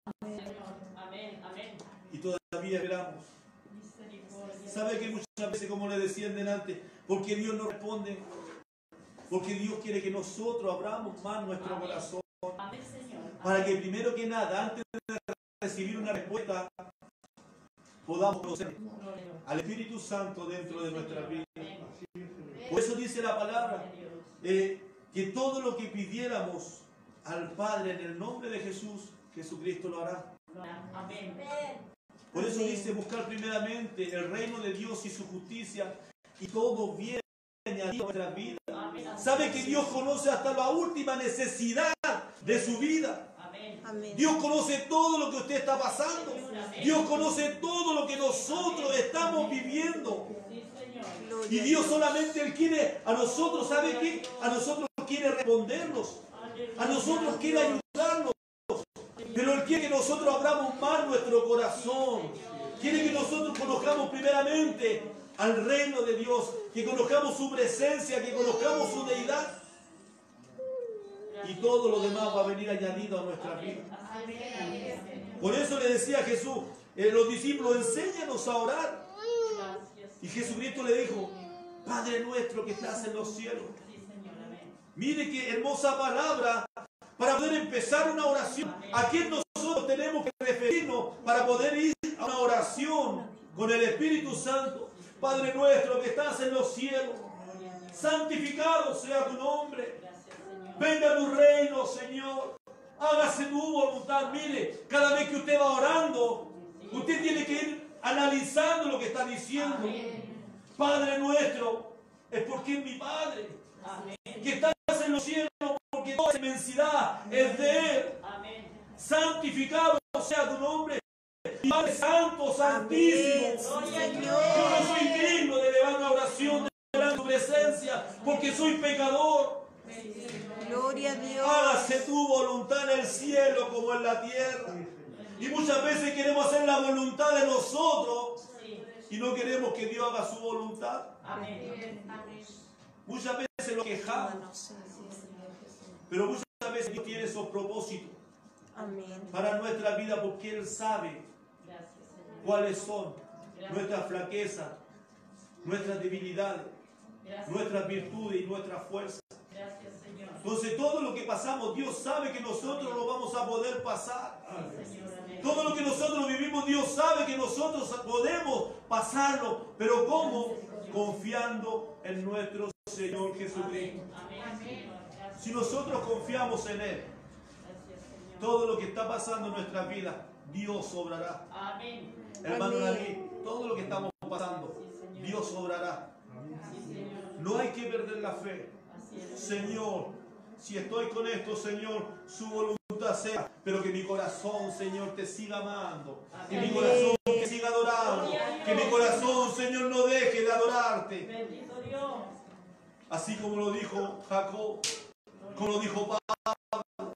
S2: Y todavía esperamos. ¿Sabe que muchas veces, como le decían delante, porque Dios no responde? Porque Dios quiere que nosotros abramos más nuestro corazón. Para que primero que nada, antes de recibir una respuesta, podamos conocer al Espíritu Santo dentro de nuestra vida. Por eso dice la palabra, que todo lo que pidiéramos al Padre en el nombre de Jesús, Jesucristo lo hará. Por eso dice, buscar primeramente el reino de Dios y su justicia, y todo viene añadido a nuestra vida. Sabe que Dios conoce hasta la última necesidad de su vida.
S1: Amén.
S2: Dios conoce todo lo que usted está pasando. Dios conoce todo lo que nosotros estamos viviendo. Y Dios solamente Él quiere a nosotros, ¿sabe qué? A nosotros quiere respondernos. A nosotros quiere ayudarnos. Pero Él quiere que nosotros abramos más nuestro corazón. Quiere que nosotros conozcamos primeramente al reino de Dios, que conozcamos su presencia, que conozcamos su deidad. Y todo lo demás va a venir añadido a nuestra vida. Por eso le decía a Jesús, los discípulos, enséñanos a orar. Y Jesucristo le dijo, Padre nuestro que estás en los cielos. Mire qué hermosa palabra para poder empezar una oración. ¿A quién nosotros tenemos que referirnos para poder ir a una oración con el Espíritu Santo? Padre nuestro que estás en los cielos, santificado sea tu nombre. Venga tu reino, Señor. Hágase tu voluntad. Mire, cada vez que usted va orando, usted tiene que ir analizando lo que está diciendo. Padre nuestro, es porque es mi Padre. Que estás en los cielos, porque toda inmensidad es de Él. Santificado sea tu nombre. Padre Santo, Santísimo.
S1: Amén.
S2: Yo no soy digno de elevar una oración delante de tu presencia, porque soy pecador.
S1: Gloria a Dios.
S2: Hágase tu voluntad en el cielo como en la tierra. Y muchas veces queremos hacer la voluntad de nosotros y no queremos que Dios haga su voluntad. Muchas veces lo quejamos, pero muchas veces Dios tiene esos propósitos
S1: Amén.
S2: para nuestra vida, porque Él sabe cuáles son nuestras flaquezas, nuestras debilidades, nuestras virtudes y nuestras fuerzas. Entonces todo lo que pasamos, Dios sabe que nosotros lo vamos a poder pasar. Todo lo que nosotros vivimos, Dios sabe que nosotros podemos pasarlo. Pero ¿cómo? Confiando en nuestro Señor Jesucristo. Si nosotros confiamos en Él, todo lo que está pasando en nuestra vida, Dios obrará. Hermano David, todo lo que estamos pasando, Dios obrará. No hay que perder la fe. Señor, si estoy con esto, Señor, su voluntad sea, pero que mi corazón, Señor, te siga amando, que mi corazón te siga adorando, que mi corazón, Señor, no deje de adorarte. Así como lo dijo Jacob, como lo dijo Pablo.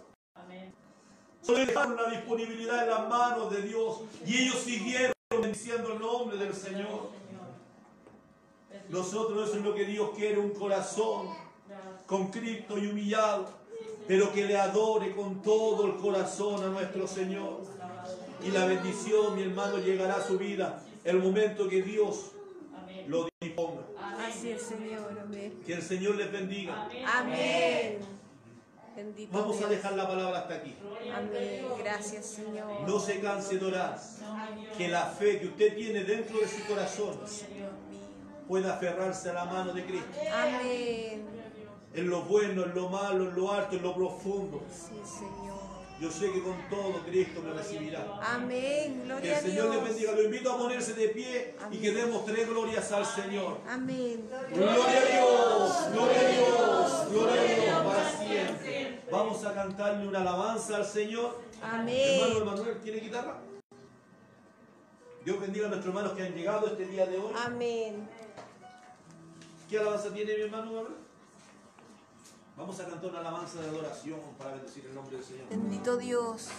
S2: Solo dejaron la disponibilidad en las manos de Dios y ellos siguieron bendiciendo el nombre del Señor. Nosotros, eso es lo que Dios quiere, un corazón contrito y humillado, pero que le adore con todo el corazón a nuestro Señor. Y la bendición, mi hermano, llegará a su vida el momento que Dios lo disponga.
S1: Así es, Señor. Amén.
S2: Que el Señor les bendiga.
S1: Amén. Bendito
S2: Vamos a
S1: Dios.
S2: dejar la palabra hasta aquí.
S1: Amén. Gracias, Señor.
S2: No se canse de orar. que la fe que usted tiene dentro de su corazón
S1: Señor mío.
S2: pueda aferrarse a la mano de Cristo.
S1: Amén.
S2: En lo bueno, en lo malo, en lo alto, en lo profundo.
S1: Sí, Señor.
S2: Yo sé que con todo Cristo me recibirá.
S1: Amén.
S2: Que
S1: Gloria
S2: el
S1: a
S2: Señor le
S1: Dios.
S2: bendiga. Lo invito a ponerse de pie y que demos 3 glorias al Señor.
S1: Amén.
S2: Gloria a Dios, gloria a Dios, gloria a Dios para siempre. Vamos a cantarle una alabanza al Señor. Hermano
S1: Amén.
S2: Emanuel, ¿tiene guitarra? Dios bendiga a nuestros hermanos que han llegado este día de hoy.
S1: Amén.
S2: ¿Qué alabanza tiene mi hermano Emanuel? Vamos a cantar una alabanza de adoración para bendecir el nombre del Señor.
S1: Bendito Dios.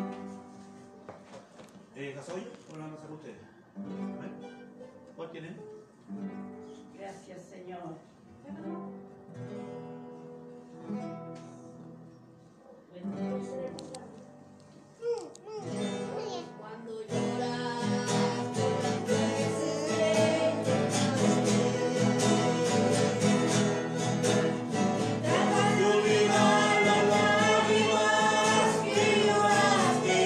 S2: ¿Casoyo? ¿O la alabanza con ustedes? ¿Amén? ¿Cuál tiene?
S3: Gracias, Señor.
S4: Cuando lloras, trata de olvidar las lágrimas que lloraste.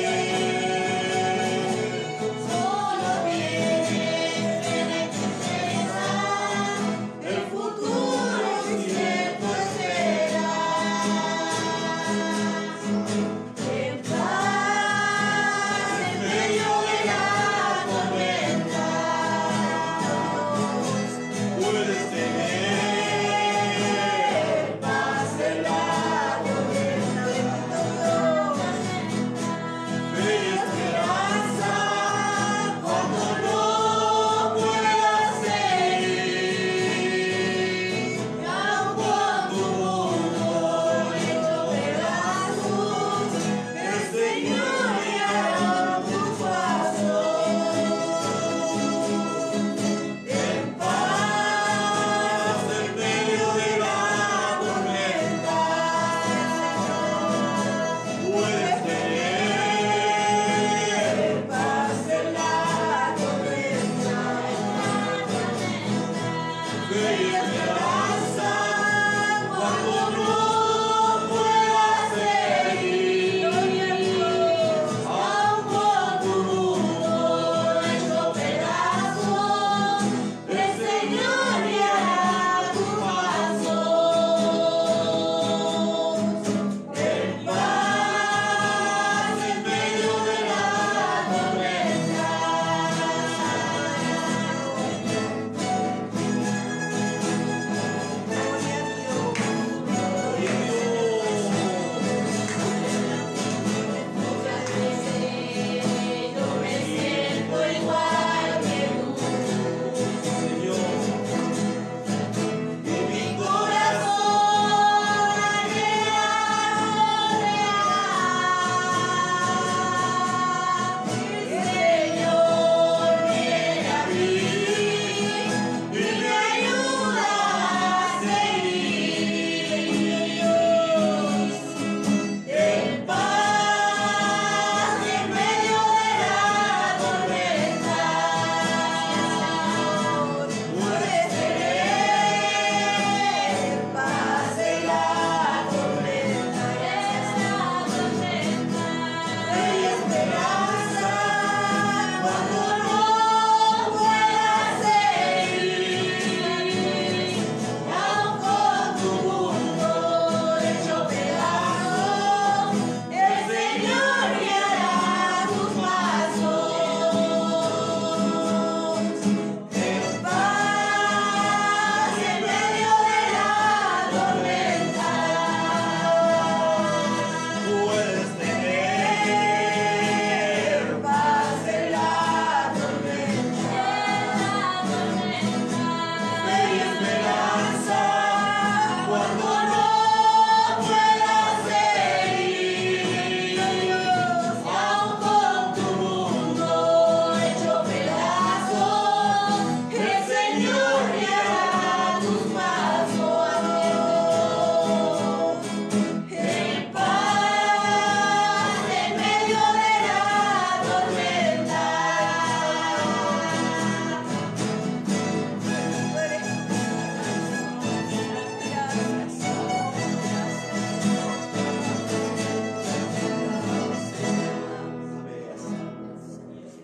S4: Solo tienes pena y tristeza, el futuro incierto esperas.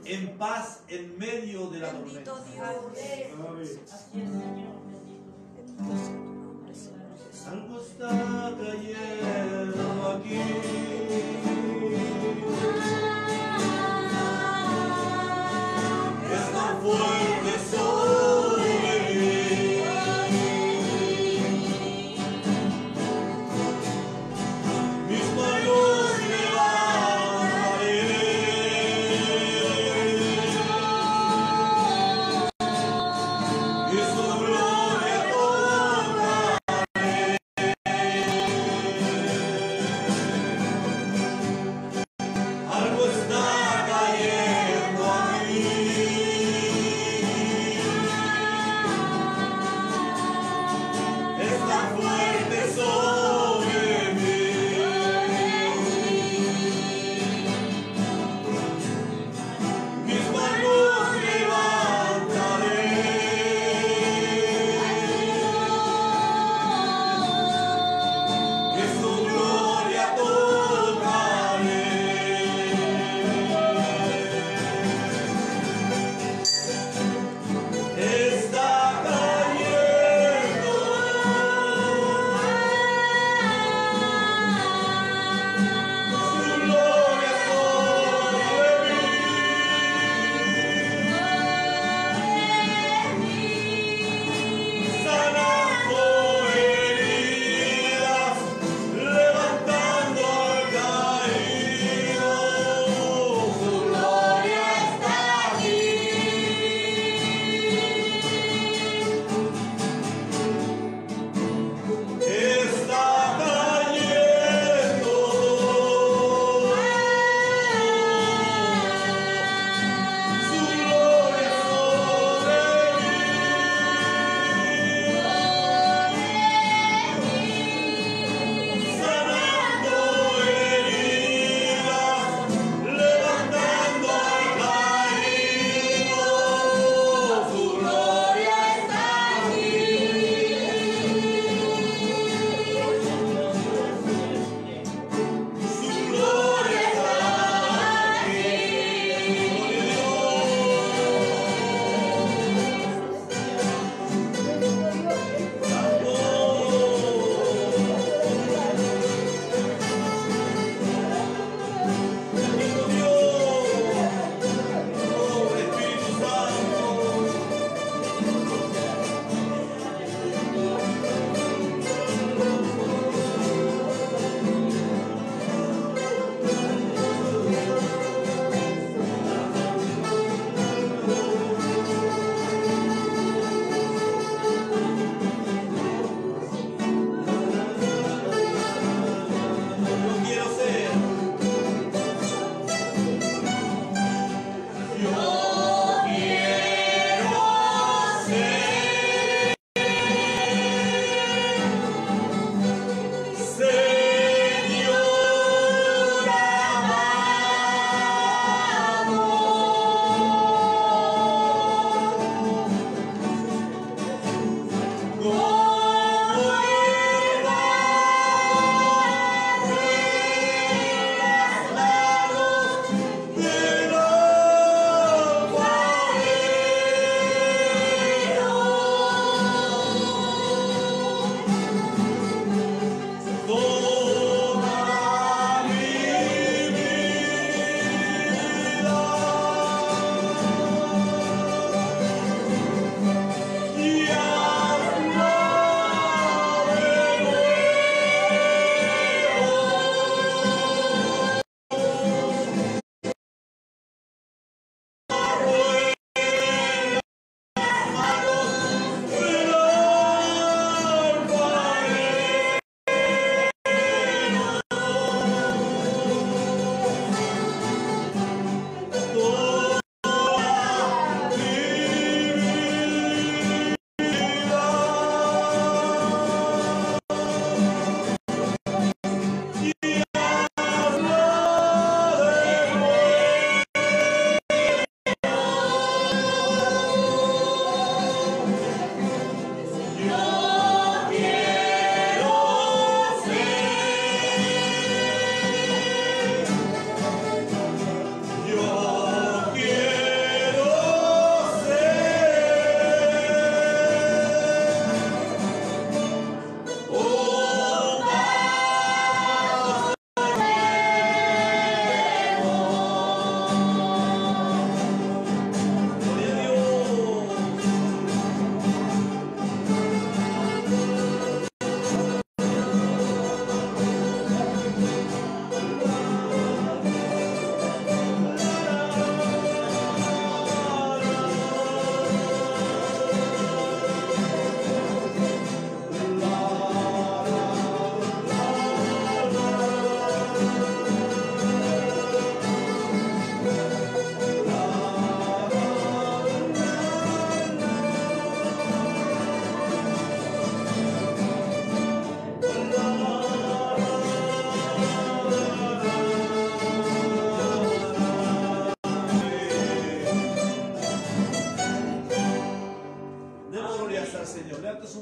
S2: en paz en medio de la
S1: Bendito
S2: tormenta.
S1: Dios.
S3: Así es, Señor. Bendito.
S1: Bendito sea tu nombre, Señor Jesús.
S2: Algo está cayendo aquí. Es tan fuerte sobre mí. Mis manos levantaré. Y su gloria tocaré. Algo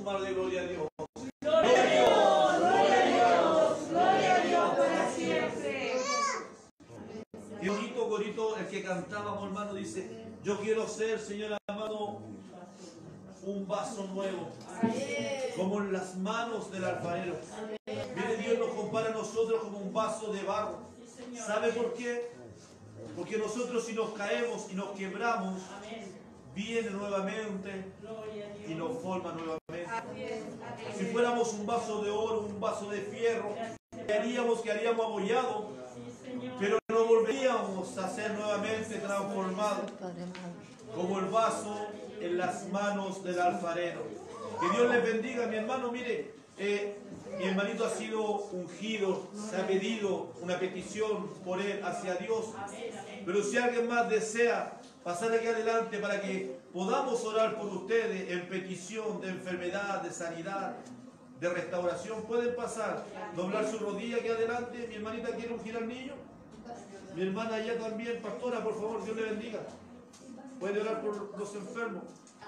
S2: mano de gloria a Dios.
S3: Gloria a Dios, gloria a Dios, gloria a Dios para siempre.
S2: Y bonito corito el que cantábamos, hermano, dice, yo quiero ser, Señor amado, un vaso nuevo, como en las manos del alfarero. Mire, Dios nos compara a nosotros como un vaso de barro. ¿Sabe por qué? Porque nosotros si nos caemos y nos quebramos, viene nuevamente y nos forma nuevamente. Si fuéramos un vaso de oro, un vaso de fierro, ¿qué haríamos? Que haríamos abollado, pero no volveríamos a ser nuevamente transformados como el vaso en las manos del alfarero. Que Dios les bendiga, mi hermano. Mire, mi hermanito ha sido ungido, se ha pedido una petición por él hacia Dios, pero si alguien más desea pasar aquí adelante para que podamos orar por ustedes en petición de enfermedad, de sanidad, de restauración, pueden pasar, doblar su rodilla aquí adelante. Mi hermanita quiere ungir al niño, mi hermana allá también. Pastora, por favor, Dios le bendiga. Puede orar por los enfermos.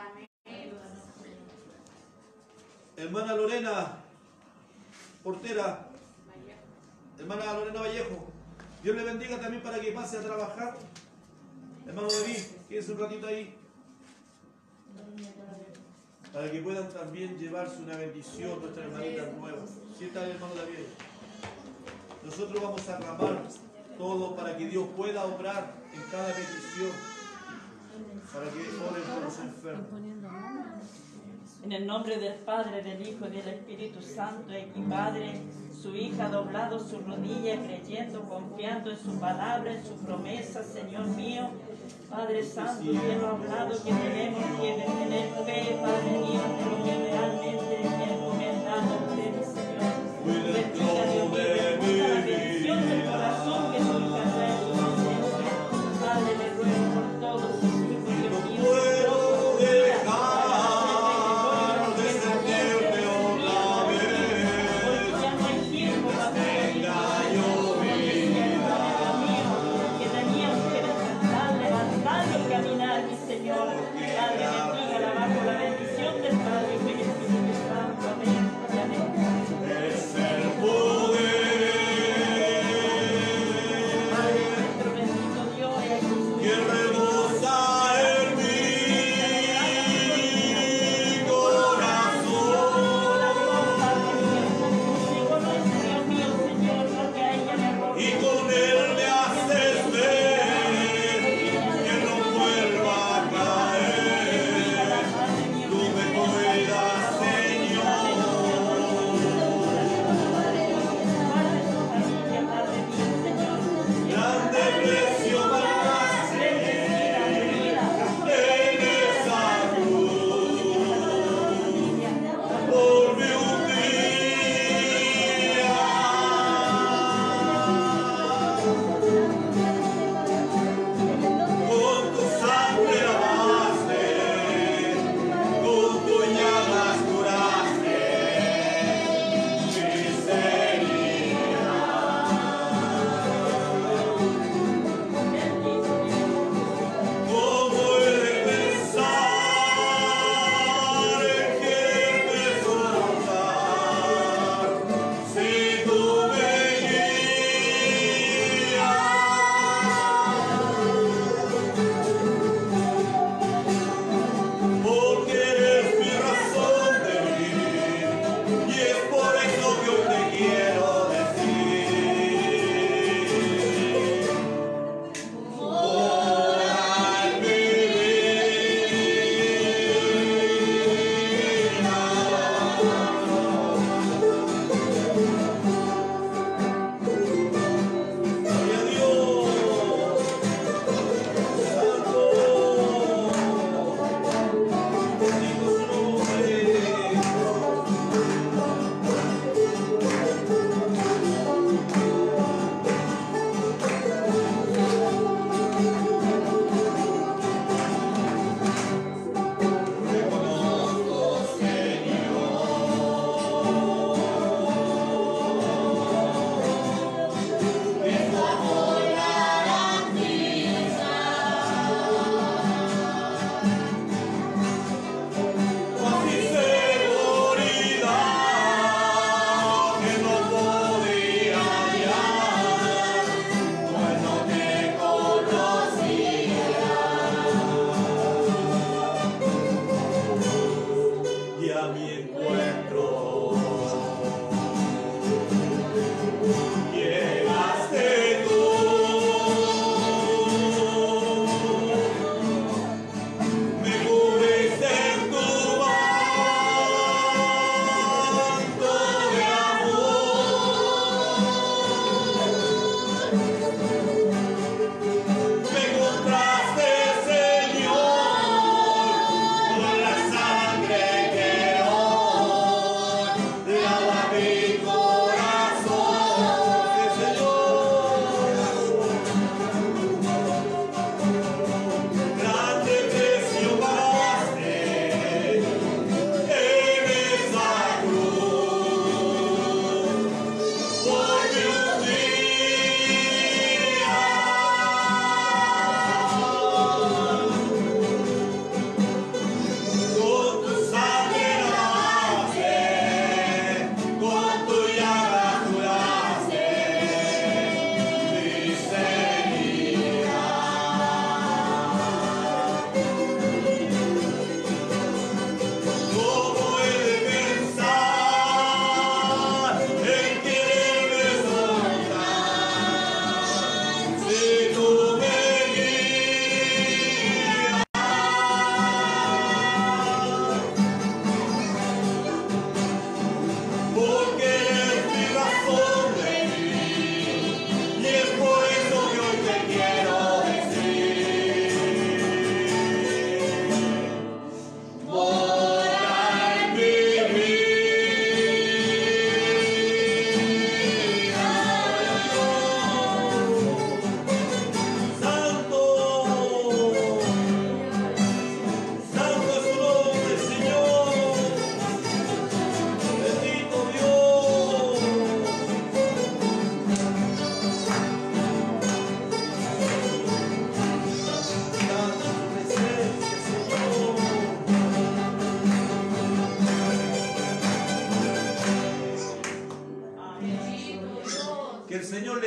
S2: Hermana Lorena, portera, hermana Lorena Vallejo, Dios le bendiga también para que pase a trabajar. Hermano David, quédese un ratito ahí, para que puedan también llevarse una bendición nuestras hermanitas nuevas. ¿Sí está el hermano David? Nosotros vamos a clamar todo para que Dios pueda obrar en cada petición, para que oren por los enfermos.
S3: En el nombre del Padre, del Hijo y del Espíritu Santo, y Padre, su hija ha doblado su rodilla, creyendo, confiando en su palabra, en su promesa, Señor mío. Padre Santo, usted nos ha hablado que tenemos que tener fe, Padre mío, de lo que realmente es encomendado a usted, Señor. Bendiga, Dios mío, la bendición del corazón que su hija trae en su presencia. Padre, le ruego por todos sus hijos, Dios mío. Padre, bendiga la bajo la bendición del Padre y del Espíritu Santo. Amén.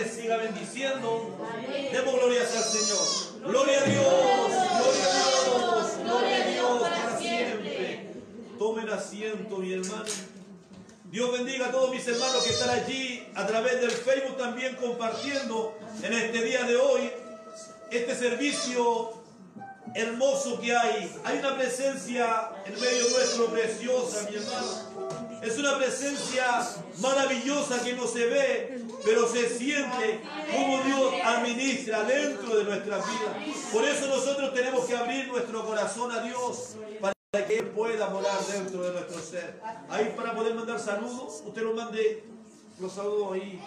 S2: les siga bendiciendo. Demos gloria al Señor. Gloria a Dios, gloria a Dios, gloria a Dios para siempre. Tomen asiento, mi hermano. Dios bendiga a todos mis hermanos que están allí a través del Facebook también compartiendo en este día de hoy este servicio hermoso que hay. Hay una presencia en medio nuestro preciosa, mi hermano. Es una presencia maravillosa que no se ve, pero se siente como Dios administra dentro de nuestras vidas. Por eso nosotros tenemos que abrir nuestro corazón a Dios para que Él pueda morar dentro de nuestro ser. Ahí para poder mandar saludos, usted nos mande los saludos ahí.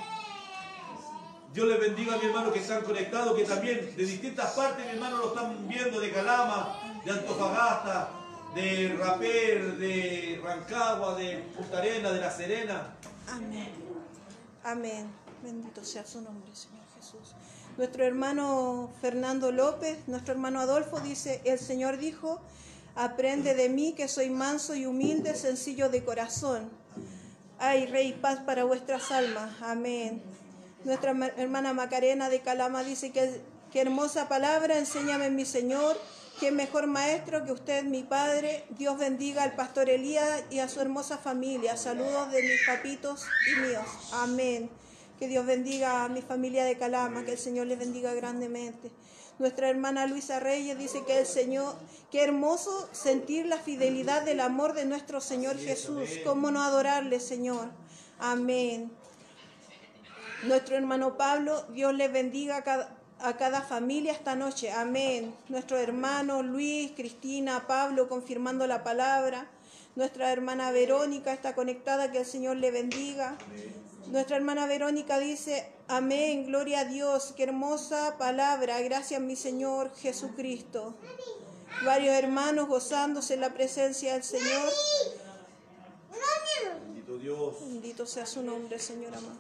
S2: Dios les bendiga a mis hermanos que están conectados, que también de distintas partes, mis hermanos, lo están viendo, de Calama, de Antofagasta, de Rapel, de Rancagua, de Punta Arenas, de La Serena.
S1: Amén. Amén. Bendito sea su nombre, Señor Jesús. Nuestro hermano Fernando López, nuestro hermano Adolfo dice, el Señor dijo, aprende de mí que soy manso y humilde, sencillo de corazón. Ay, Rey, paz para vuestras almas. Amén. Nuestra hermana Macarena de Calama dice que hermosa palabra, enséñame mi Señor, qué mejor maestro que usted, mi Padre. Dios bendiga al pastor Elías y a su hermosa familia. Saludos de mis papitos y míos. Amén. Que Dios bendiga a mi familia de Calama, que el Señor les bendiga grandemente. Nuestra hermana Luisa Reyes dice que el Señor, qué hermoso sentir la fidelidad del amor de nuestro Señor Jesús. ¿Cómo no adorarle, Señor? Amén. Nuestro hermano Pablo, Dios les bendiga a cada familia esta noche. Amén. Nuestro hermano Luis, Cristina, Pablo, confirmando la palabra. Nuestra hermana Verónica está conectada, que el Señor le bendiga. Nuestra hermana Verónica dice, amén, gloria a Dios, qué hermosa palabra, gracias mi Señor Jesucristo. Varios hermanos gozándose en la presencia del Señor.
S2: Bendito Dios.
S1: Bendito sea su nombre, Señor amado.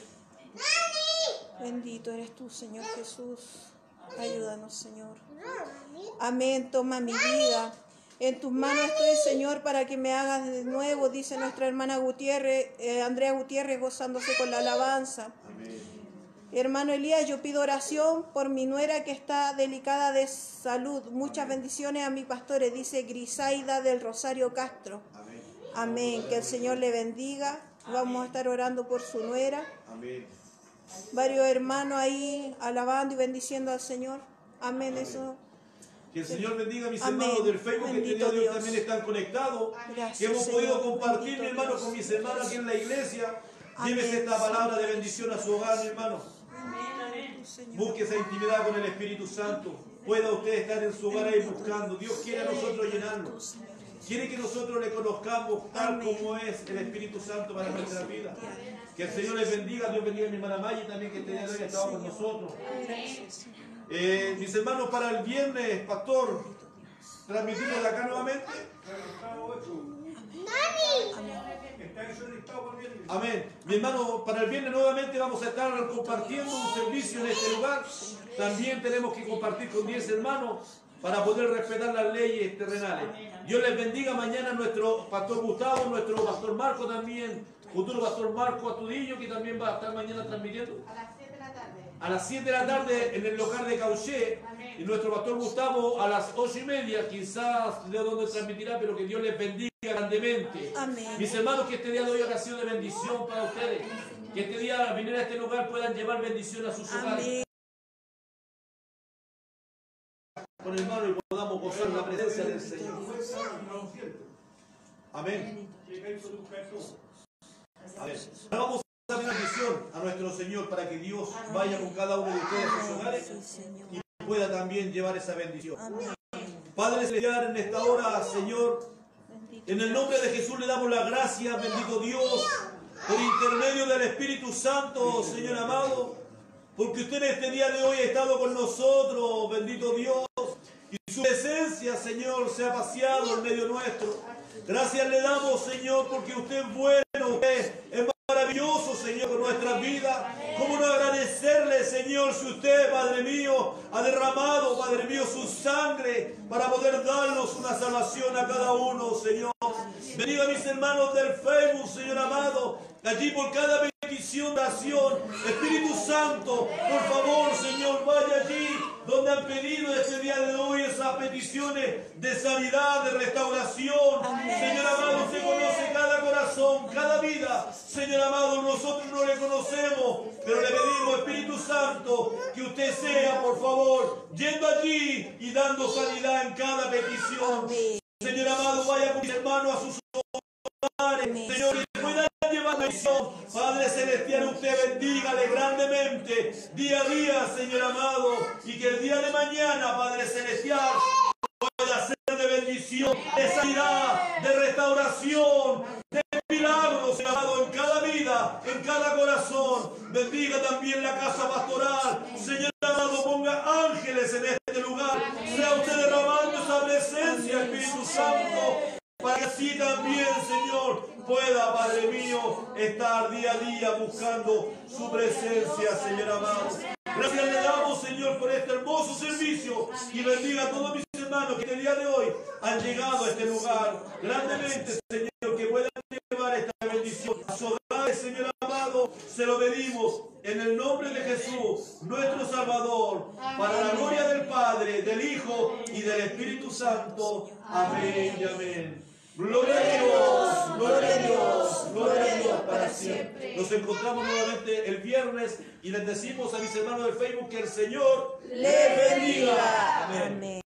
S1: Bendito eres tú, Señor Jesús. Ayúdanos, Señor. Amén, toma mi vida. En tus manos estoy, Señor, para que me hagas de nuevo, dice nuestra hermana Gutiérrez, Andrea Gutiérrez, gozándose con la alabanza.
S2: Amén.
S1: Hermano Elías, yo pido oración por mi nuera que está delicada de salud. Muchas bendiciones a mis pastores, dice Grisaida del Rosario Castro.
S2: Amén.
S1: Amén, que el Señor le bendiga. Vamos a estar orando por su nuera.
S2: Amén.
S1: Varios hermanos ahí alabando y bendiciendo al Señor. Amén, eso.
S2: Que el Señor bendiga a mis
S1: Amén.
S2: hermanos del Facebook que este
S1: Bendito
S2: día de hoy
S1: Dios.
S2: también están conectados.
S1: Gracias,
S2: Que hemos
S1: Señor.
S2: podido compartir,
S1: Bendito
S2: mi hermano,
S1: Dios.
S2: con mis hermanos aquí en la iglesia.
S1: Amén,
S2: Llévese esta palabra de
S1: Señor.
S2: bendición a su hogar, mi hermano.
S1: Señor.
S2: Busque esa intimidad con el Espíritu Santo. Pueda usted estar en su hogar ahí buscando. Dios quiere a nosotros llenarnos. Quiere que nosotros le conozcamos tal
S1: Amén.
S2: como es el Espíritu Santo para nuestra vida. Que el Señor les bendiga. Dios bendiga a mi hermana Maya también, que este día de hoy ha estado con nosotros. Mis hermanos, para el viernes, pastor, transmitimos de acá nuevamente. Amén. Mi hermano, para el viernes nuevamente vamos a estar compartiendo un servicio en este lugar. También tenemos que compartir con 10 hermanos para poder respetar las leyes terrenales. Dios les bendiga mañana a nuestro pastor Gustavo, nuestro pastor Marco también, futuro pastor Marco Astudillo, que también va a estar mañana transmitiendo. A las 7 de la tarde en el local de Cauché. Y nuestro pastor Gustavo a las 8:30, quizás de donde transmitirá, pero que Dios les bendiga grandemente.
S1: Amén.
S2: Mis hermanos, que este día de hoy ha sido de bendición para ustedes. Que este día al venir a este lugar puedan llevar bendición a sus hogares.
S1: Amén.
S2: Con el hermano y podamos gozar la presencia del Señor. Amén. Amén. Ahora vamos a dar bendición a nuestro Señor para que Dios vaya con cada uno de ustedes a sus hogares y pueda también llevar esa bendición. Padre celestial, en esta hora, Señor, en el nombre de Jesús le damos las gracias, bendito Dios, por intermedio del Espíritu Santo, Señor amado, porque usted en este día de hoy ha estado con nosotros, bendito Dios, y su presencia, Señor, se ha paseado en medio nuestro. Gracias le damos, Señor, porque usted es bueno, usted es maravilloso, Señor, con nuestra vida. ¿Cómo no agradecerle, Señor, si usted, Padre mío, ha derramado, Padre mío, su sangre para poder darnos una salvación a cada uno, Señor? Bendiga a mis hermanos del Facebook, Señor amado, allí por cada petición de oración. Espíritu Santo, por favor, Señor, vaya allí donde han pedido este día de hoy esas peticiones de sanidad, de restauración. Señor amado, usted conoce cada corazón, cada vida. Señor amado, nosotros no le conocemos, pero le pedimos, Espíritu Santo, que usted sea, por favor, yendo allí y dando sanidad en cada petición. Señor amado, vaya con mis hermanos a sus hogares. Señor, que puedan llevar la misión. Padre Celestial, usted bendígale grandemente día a día, Señor amado, y que el día de mañana, Padre Celestial, pueda ser de bendición, de sanidad, de restauración, de milagros, Señor amado, en cada vida, en cada corazón. Bendiga también la casa pastoral. Señor amado, ponga ángeles en este lugar. Sea usted derramando esa presencia, Espíritu Santo, para que así también, Señor, pueda, Padre mío, estar día a día buscando su presencia, Señor amado. Gracias le damos, Señor, por este hermoso servicio, y bendiga a todos mis hermanos que el día de hoy han llegado a este lugar. Grandemente, Señor, que puedan llevar esta bendición a su hogar, Señor amado. Se lo pedimos en el nombre de Jesús, nuestro Salvador, para la gloria del Padre, del Hijo y del Espíritu Santo. Amén y amén. Gloria a Dios, gloria a Dios, gloria a Dios para siempre. Nos encontramos nuevamente el viernes y les decimos a mis hermanos del Facebook que el Señor les bendiga. Amén.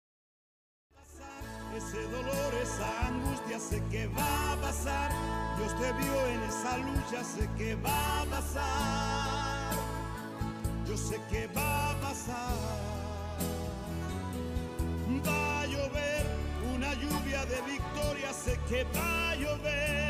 S5: Ese dolor, esa angustia, sé que va a pasar. Dios te vio en esa lucha, sé que va a pasar. Yo sé que va a pasar. Va a llover una lluvia de victoria, sé que va a llover.